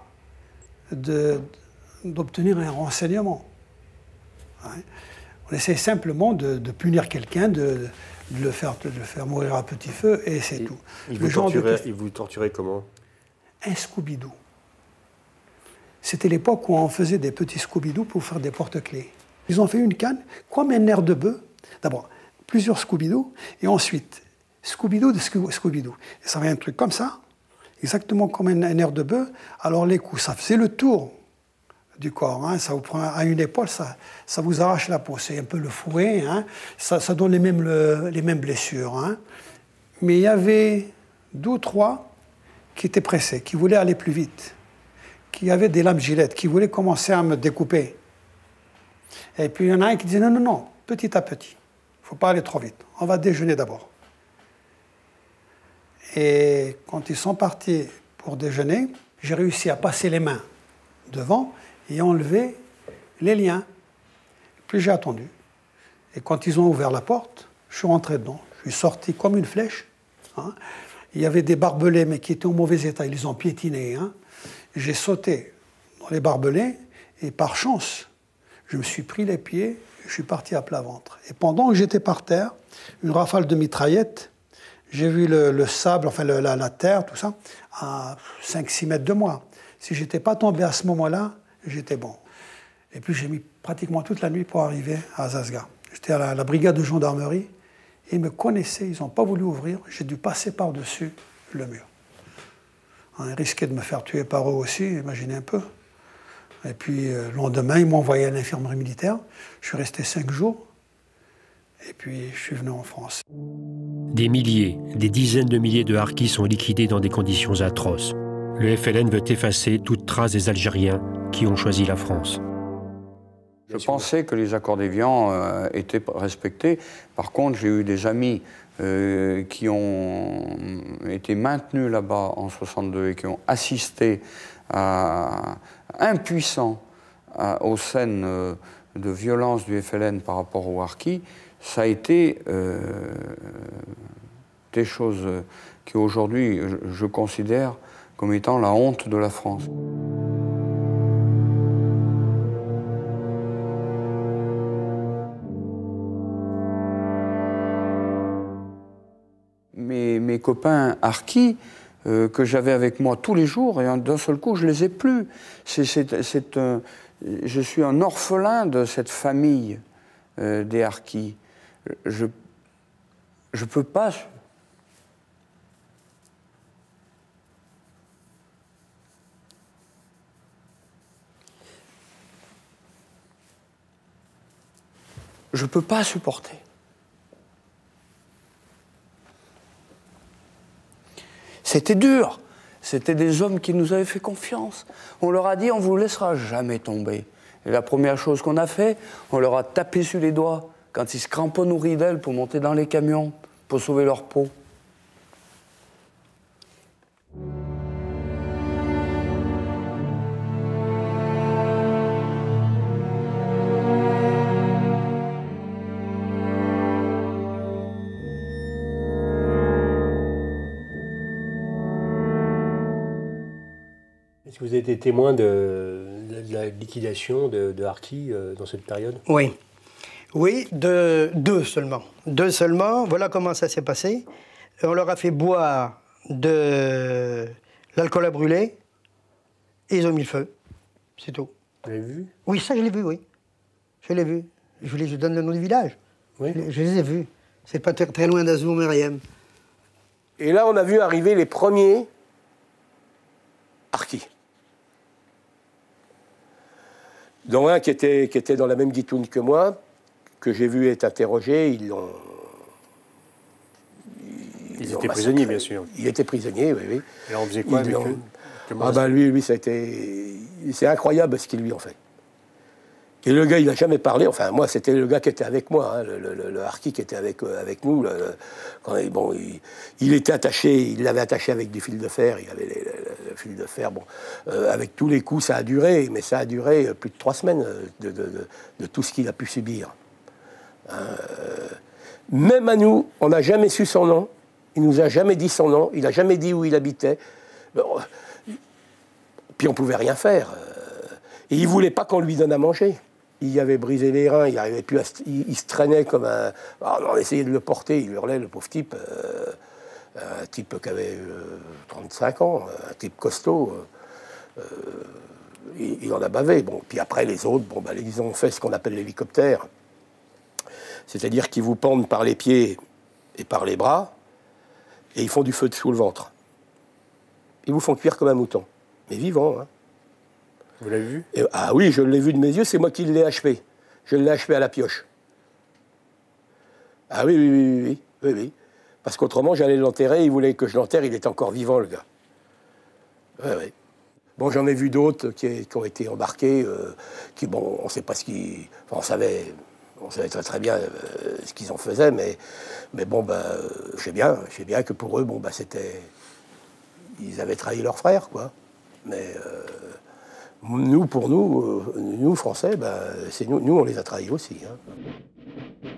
d'obtenir un renseignement. Hein. On essaye simplement de punir quelqu'un, de le faire mourir à petit feu, et c'est tout. Ils vous torturaient comment? Un Scooby-Doo. C'était l'époque où on faisait des petits Scooby-Doo pour faire des porte-clés. Ils ont fait une canne, comme un nerf de bœuf. D'abord, plusieurs Scooby-Doo, et ensuite, Scooby-Doo de Scooby-Doo. Et ça avait un truc comme ça, exactement comme un nerf de bœuf. Alors les coups, ça faisait le tour du corps. Hein. Ça vous prend à une épaule, ça vous arrache la peau. C'est un peu le fouet. Hein. Ça donne les mêmes blessures. Hein. Mais il y avait 2 ou 3 qui étaient pressés, qui voulaient aller plus vite, qui avaient des lames gilettes, qui voulaient commencer à me découper. Et puis il y en a un qui disait non, petit à petit. Il ne faut pas aller trop vite. On va déjeuner d'abord. Et quand ils sont partis pour déjeuner, j'ai réussi à passer les mains devant et enlever les liens. Puis j'ai attendu. Et quand ils ont ouvert la porte, je suis rentré dedans. Je suis sorti comme une flèche. Hein. Il y avait des barbelés, mais qui étaient en mauvais état. Ils les ont piétinés. Hein. J'ai sauté dans les barbelés et par chance, je me suis pris les pieds et je suis parti à plat ventre. Et pendant que j'étais par terre, une rafale de mitraillette, j'ai vu le sable, enfin la terre, tout ça, à 5-6 mètres de moi. Si je n'étais pas tombé à ce moment-là, j'étais bon. Et puis j'ai mis pratiquement toute la nuit pour arriver à Zasga. J'étais à la brigade de gendarmerie, et ils me connaissaient, ils n'ont pas voulu ouvrir, j'ai dû passer par-dessus le mur. Ils risquaient de me faire tuer par eux aussi, imaginez un peu. Et puis le lendemain, ils m'ont envoyé à l'infirmerie militaire, je suis resté 5 jours, et puis je suis venu en France. Des milliers, des dizaines de milliers de harkis sont liquidés dans des conditions atroces. Le FLN veut effacer toute trace des Algériens qui ont choisi la France. Je pensais que les accords d'Évian étaient respectés. Par contre, j'ai eu des amis qui ont été maintenus là-bas en 1962 et qui ont assisté impuissants aux scènes de violence du FLN par rapport aux harkis. Ça a été des choses qui aujourd'hui, je considère comme étant la honte de la France. Mes copains harkis que j'avais avec moi tous les jours, et d'un seul coup, je ne les ai plus. Je suis un orphelin de cette famille des harkis. Je peux pas... Je ne peux pas supporter. C'était dur. C'était des hommes qui nous avaient fait confiance. On leur a dit, on ne vous laissera jamais tomber. Et la première chose qu'on a fait, on leur a tapé sur les doigts quand ils se cramponnent aux ridelles pour monter dans les camions, pour sauver leur peau. Est-ce que vous avez été témoin de la liquidation de harkis dans cette période? Oui. Oui, deux seulement. 2 seulement. Voilà comment ça s'est passé. On leur a fait boire de l'alcool à brûler et ils ont mis le feu. C'est tout. Vous l'avez vu? Oui, ça je l'ai vu, oui. Je l'ai vu. Je vous donne le nom du village. Oui. Je les ai vus. C'est pas très loin d'Azou-Meriem. Et là, on a vu arriver les premiers harkis. Dont un qui était dans la même guitoune que moi, que j'ai vu être interrogé, ils étaient prisonniers, bien sûr. Ils étaient prisonniers, oui, oui. Et on faisait quoi avec eux? Ah bah lui, ça a été... C'est incroyable ce qu'il lui en fait. Et le gars, il n'a jamais parlé. Enfin, moi, c'était le gars qui était avec moi, hein, le harki qui était avec nous. Il était attaché, il l'avait attaché avec du fil de fer. Il avait le fil de fer. Bon, avec tous les coups, ça a duré, mais ça a duré plus de 3 semaines de tout ce qu'il a pu subir. Même à nous, on n'a jamais su son nom. Il nous a jamais dit son nom. Il n'a jamais dit où il habitait. Puis on pouvait rien faire. Et il voulait pas qu'on lui donne à manger. Il avait brisé les reins, il arrivait plus il se traînait comme un... on essayait de le porter, il hurlait, le pauvre type. Un type qui avait 35 ans, un type costaud. Il en a bavé. Bon, puis après, les autres, ils ont fait ce qu'on appelle l'hélicoptère. C'est-à-dire qu'ils vous pendent par les pieds et par les bras, et ils font du feu sous le ventre. Ils vous font cuire comme un mouton, mais vivant, hein. Vous l'avez vu? Ah oui, je l'ai vu de mes yeux, c'est moi qui l'ai achevé. Je l'ai achevé à la pioche. Ah oui. Parce qu'autrement, j'allais l'enterrer, il voulait que je l'enterre, il était encore vivant, le gars. Oui. Bon, j'en ai vu d'autres qui ont été embarqués, on ne sait pas ce qu'ils... Enfin, on savait très bien ce qu'ils en faisaient, mais je sais bien que pour eux, c'était... Ils avaient trahi leur frère, quoi. Mais... Pour nous, Français, c'est nous, on les a trahis aussi. Hein.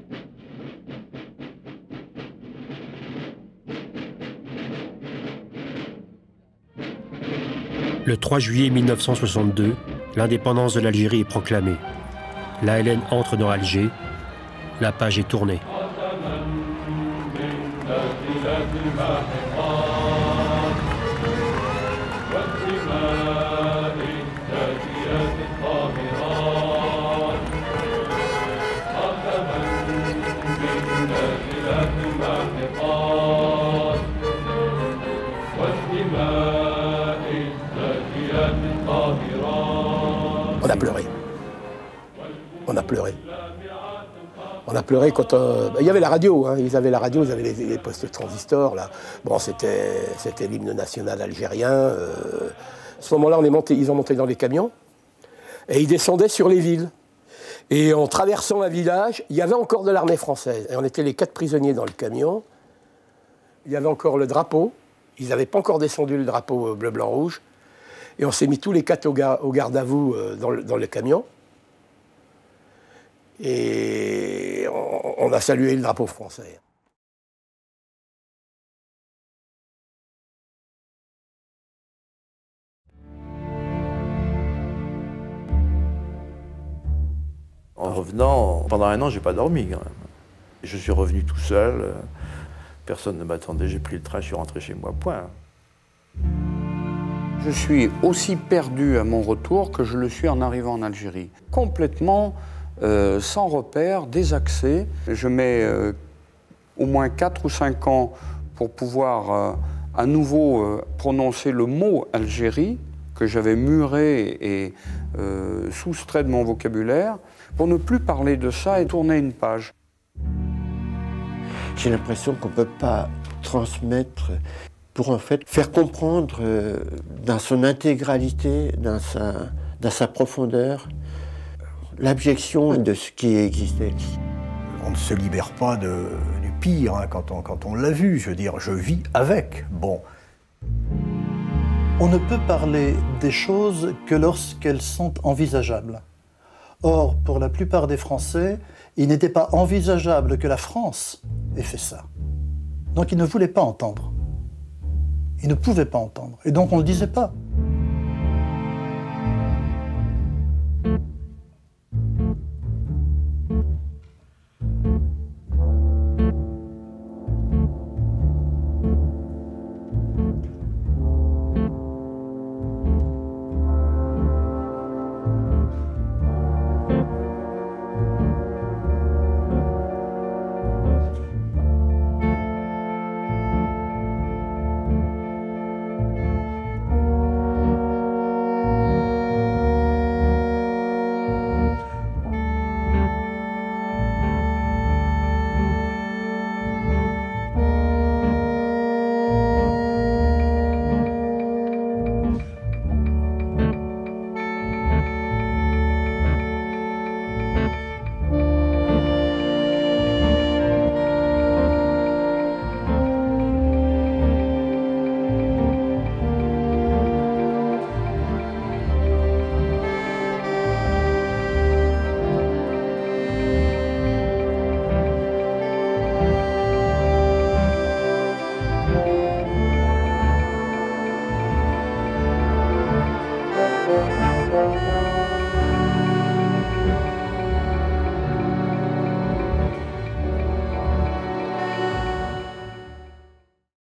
Le 3 juillet 1962, l'indépendance de l'Algérie est proclamée. La LN entre dans Alger. La page est tournée. On a pleuré. On a pleuré quand... il y avait la radio, hein. Ils avaient la radio, ils avaient les postes transistors, là. Bon, c'était l'hymne national algérien. À ce moment-là, ils ont monté dans les camions et ils descendaient sur les villes. Et en traversant un village, il y avait encore de l'armée française. Et on était les 4 prisonniers dans le camion. Il y avait encore le drapeau. Ils n'avaient pas encore descendu le drapeau bleu, blanc, rouge. Et on s'est mis tous les 4 au garde-à-vous dans le camion. Et on a salué le drapeau français. En revenant, pendant 1 an, j'ai pas dormi quand même. Je suis revenu tout seul. Personne ne m'attendait. J'ai pris le train, je suis rentré chez moi. Point. Je suis aussi perdu à mon retour que je le suis en arrivant en Algérie. Complètement sans repère, désaxé. Je mets au moins 4 ou 5 ans pour pouvoir à nouveau prononcer le mot Algérie, que j'avais muré et soustrait de mon vocabulaire, pour ne plus parler de ça et tourner une page. J'ai l'impression qu'on ne peut pas transmettre pour en fait faire comprendre dans son intégralité, dans sa profondeur, l'abjection de ce qui existait. On ne se libère pas du pire hein, quand on l'a vu. Je veux dire, je vis avec. Bon. On ne peut parler des choses que lorsqu'elles sont envisageables. Or, pour la plupart des Français, il n'était pas envisageable que la France ait fait ça. Donc ils ne voulaient pas entendre. Ils ne pouvaient pas entendre. Et donc on ne le disait pas. Thank you.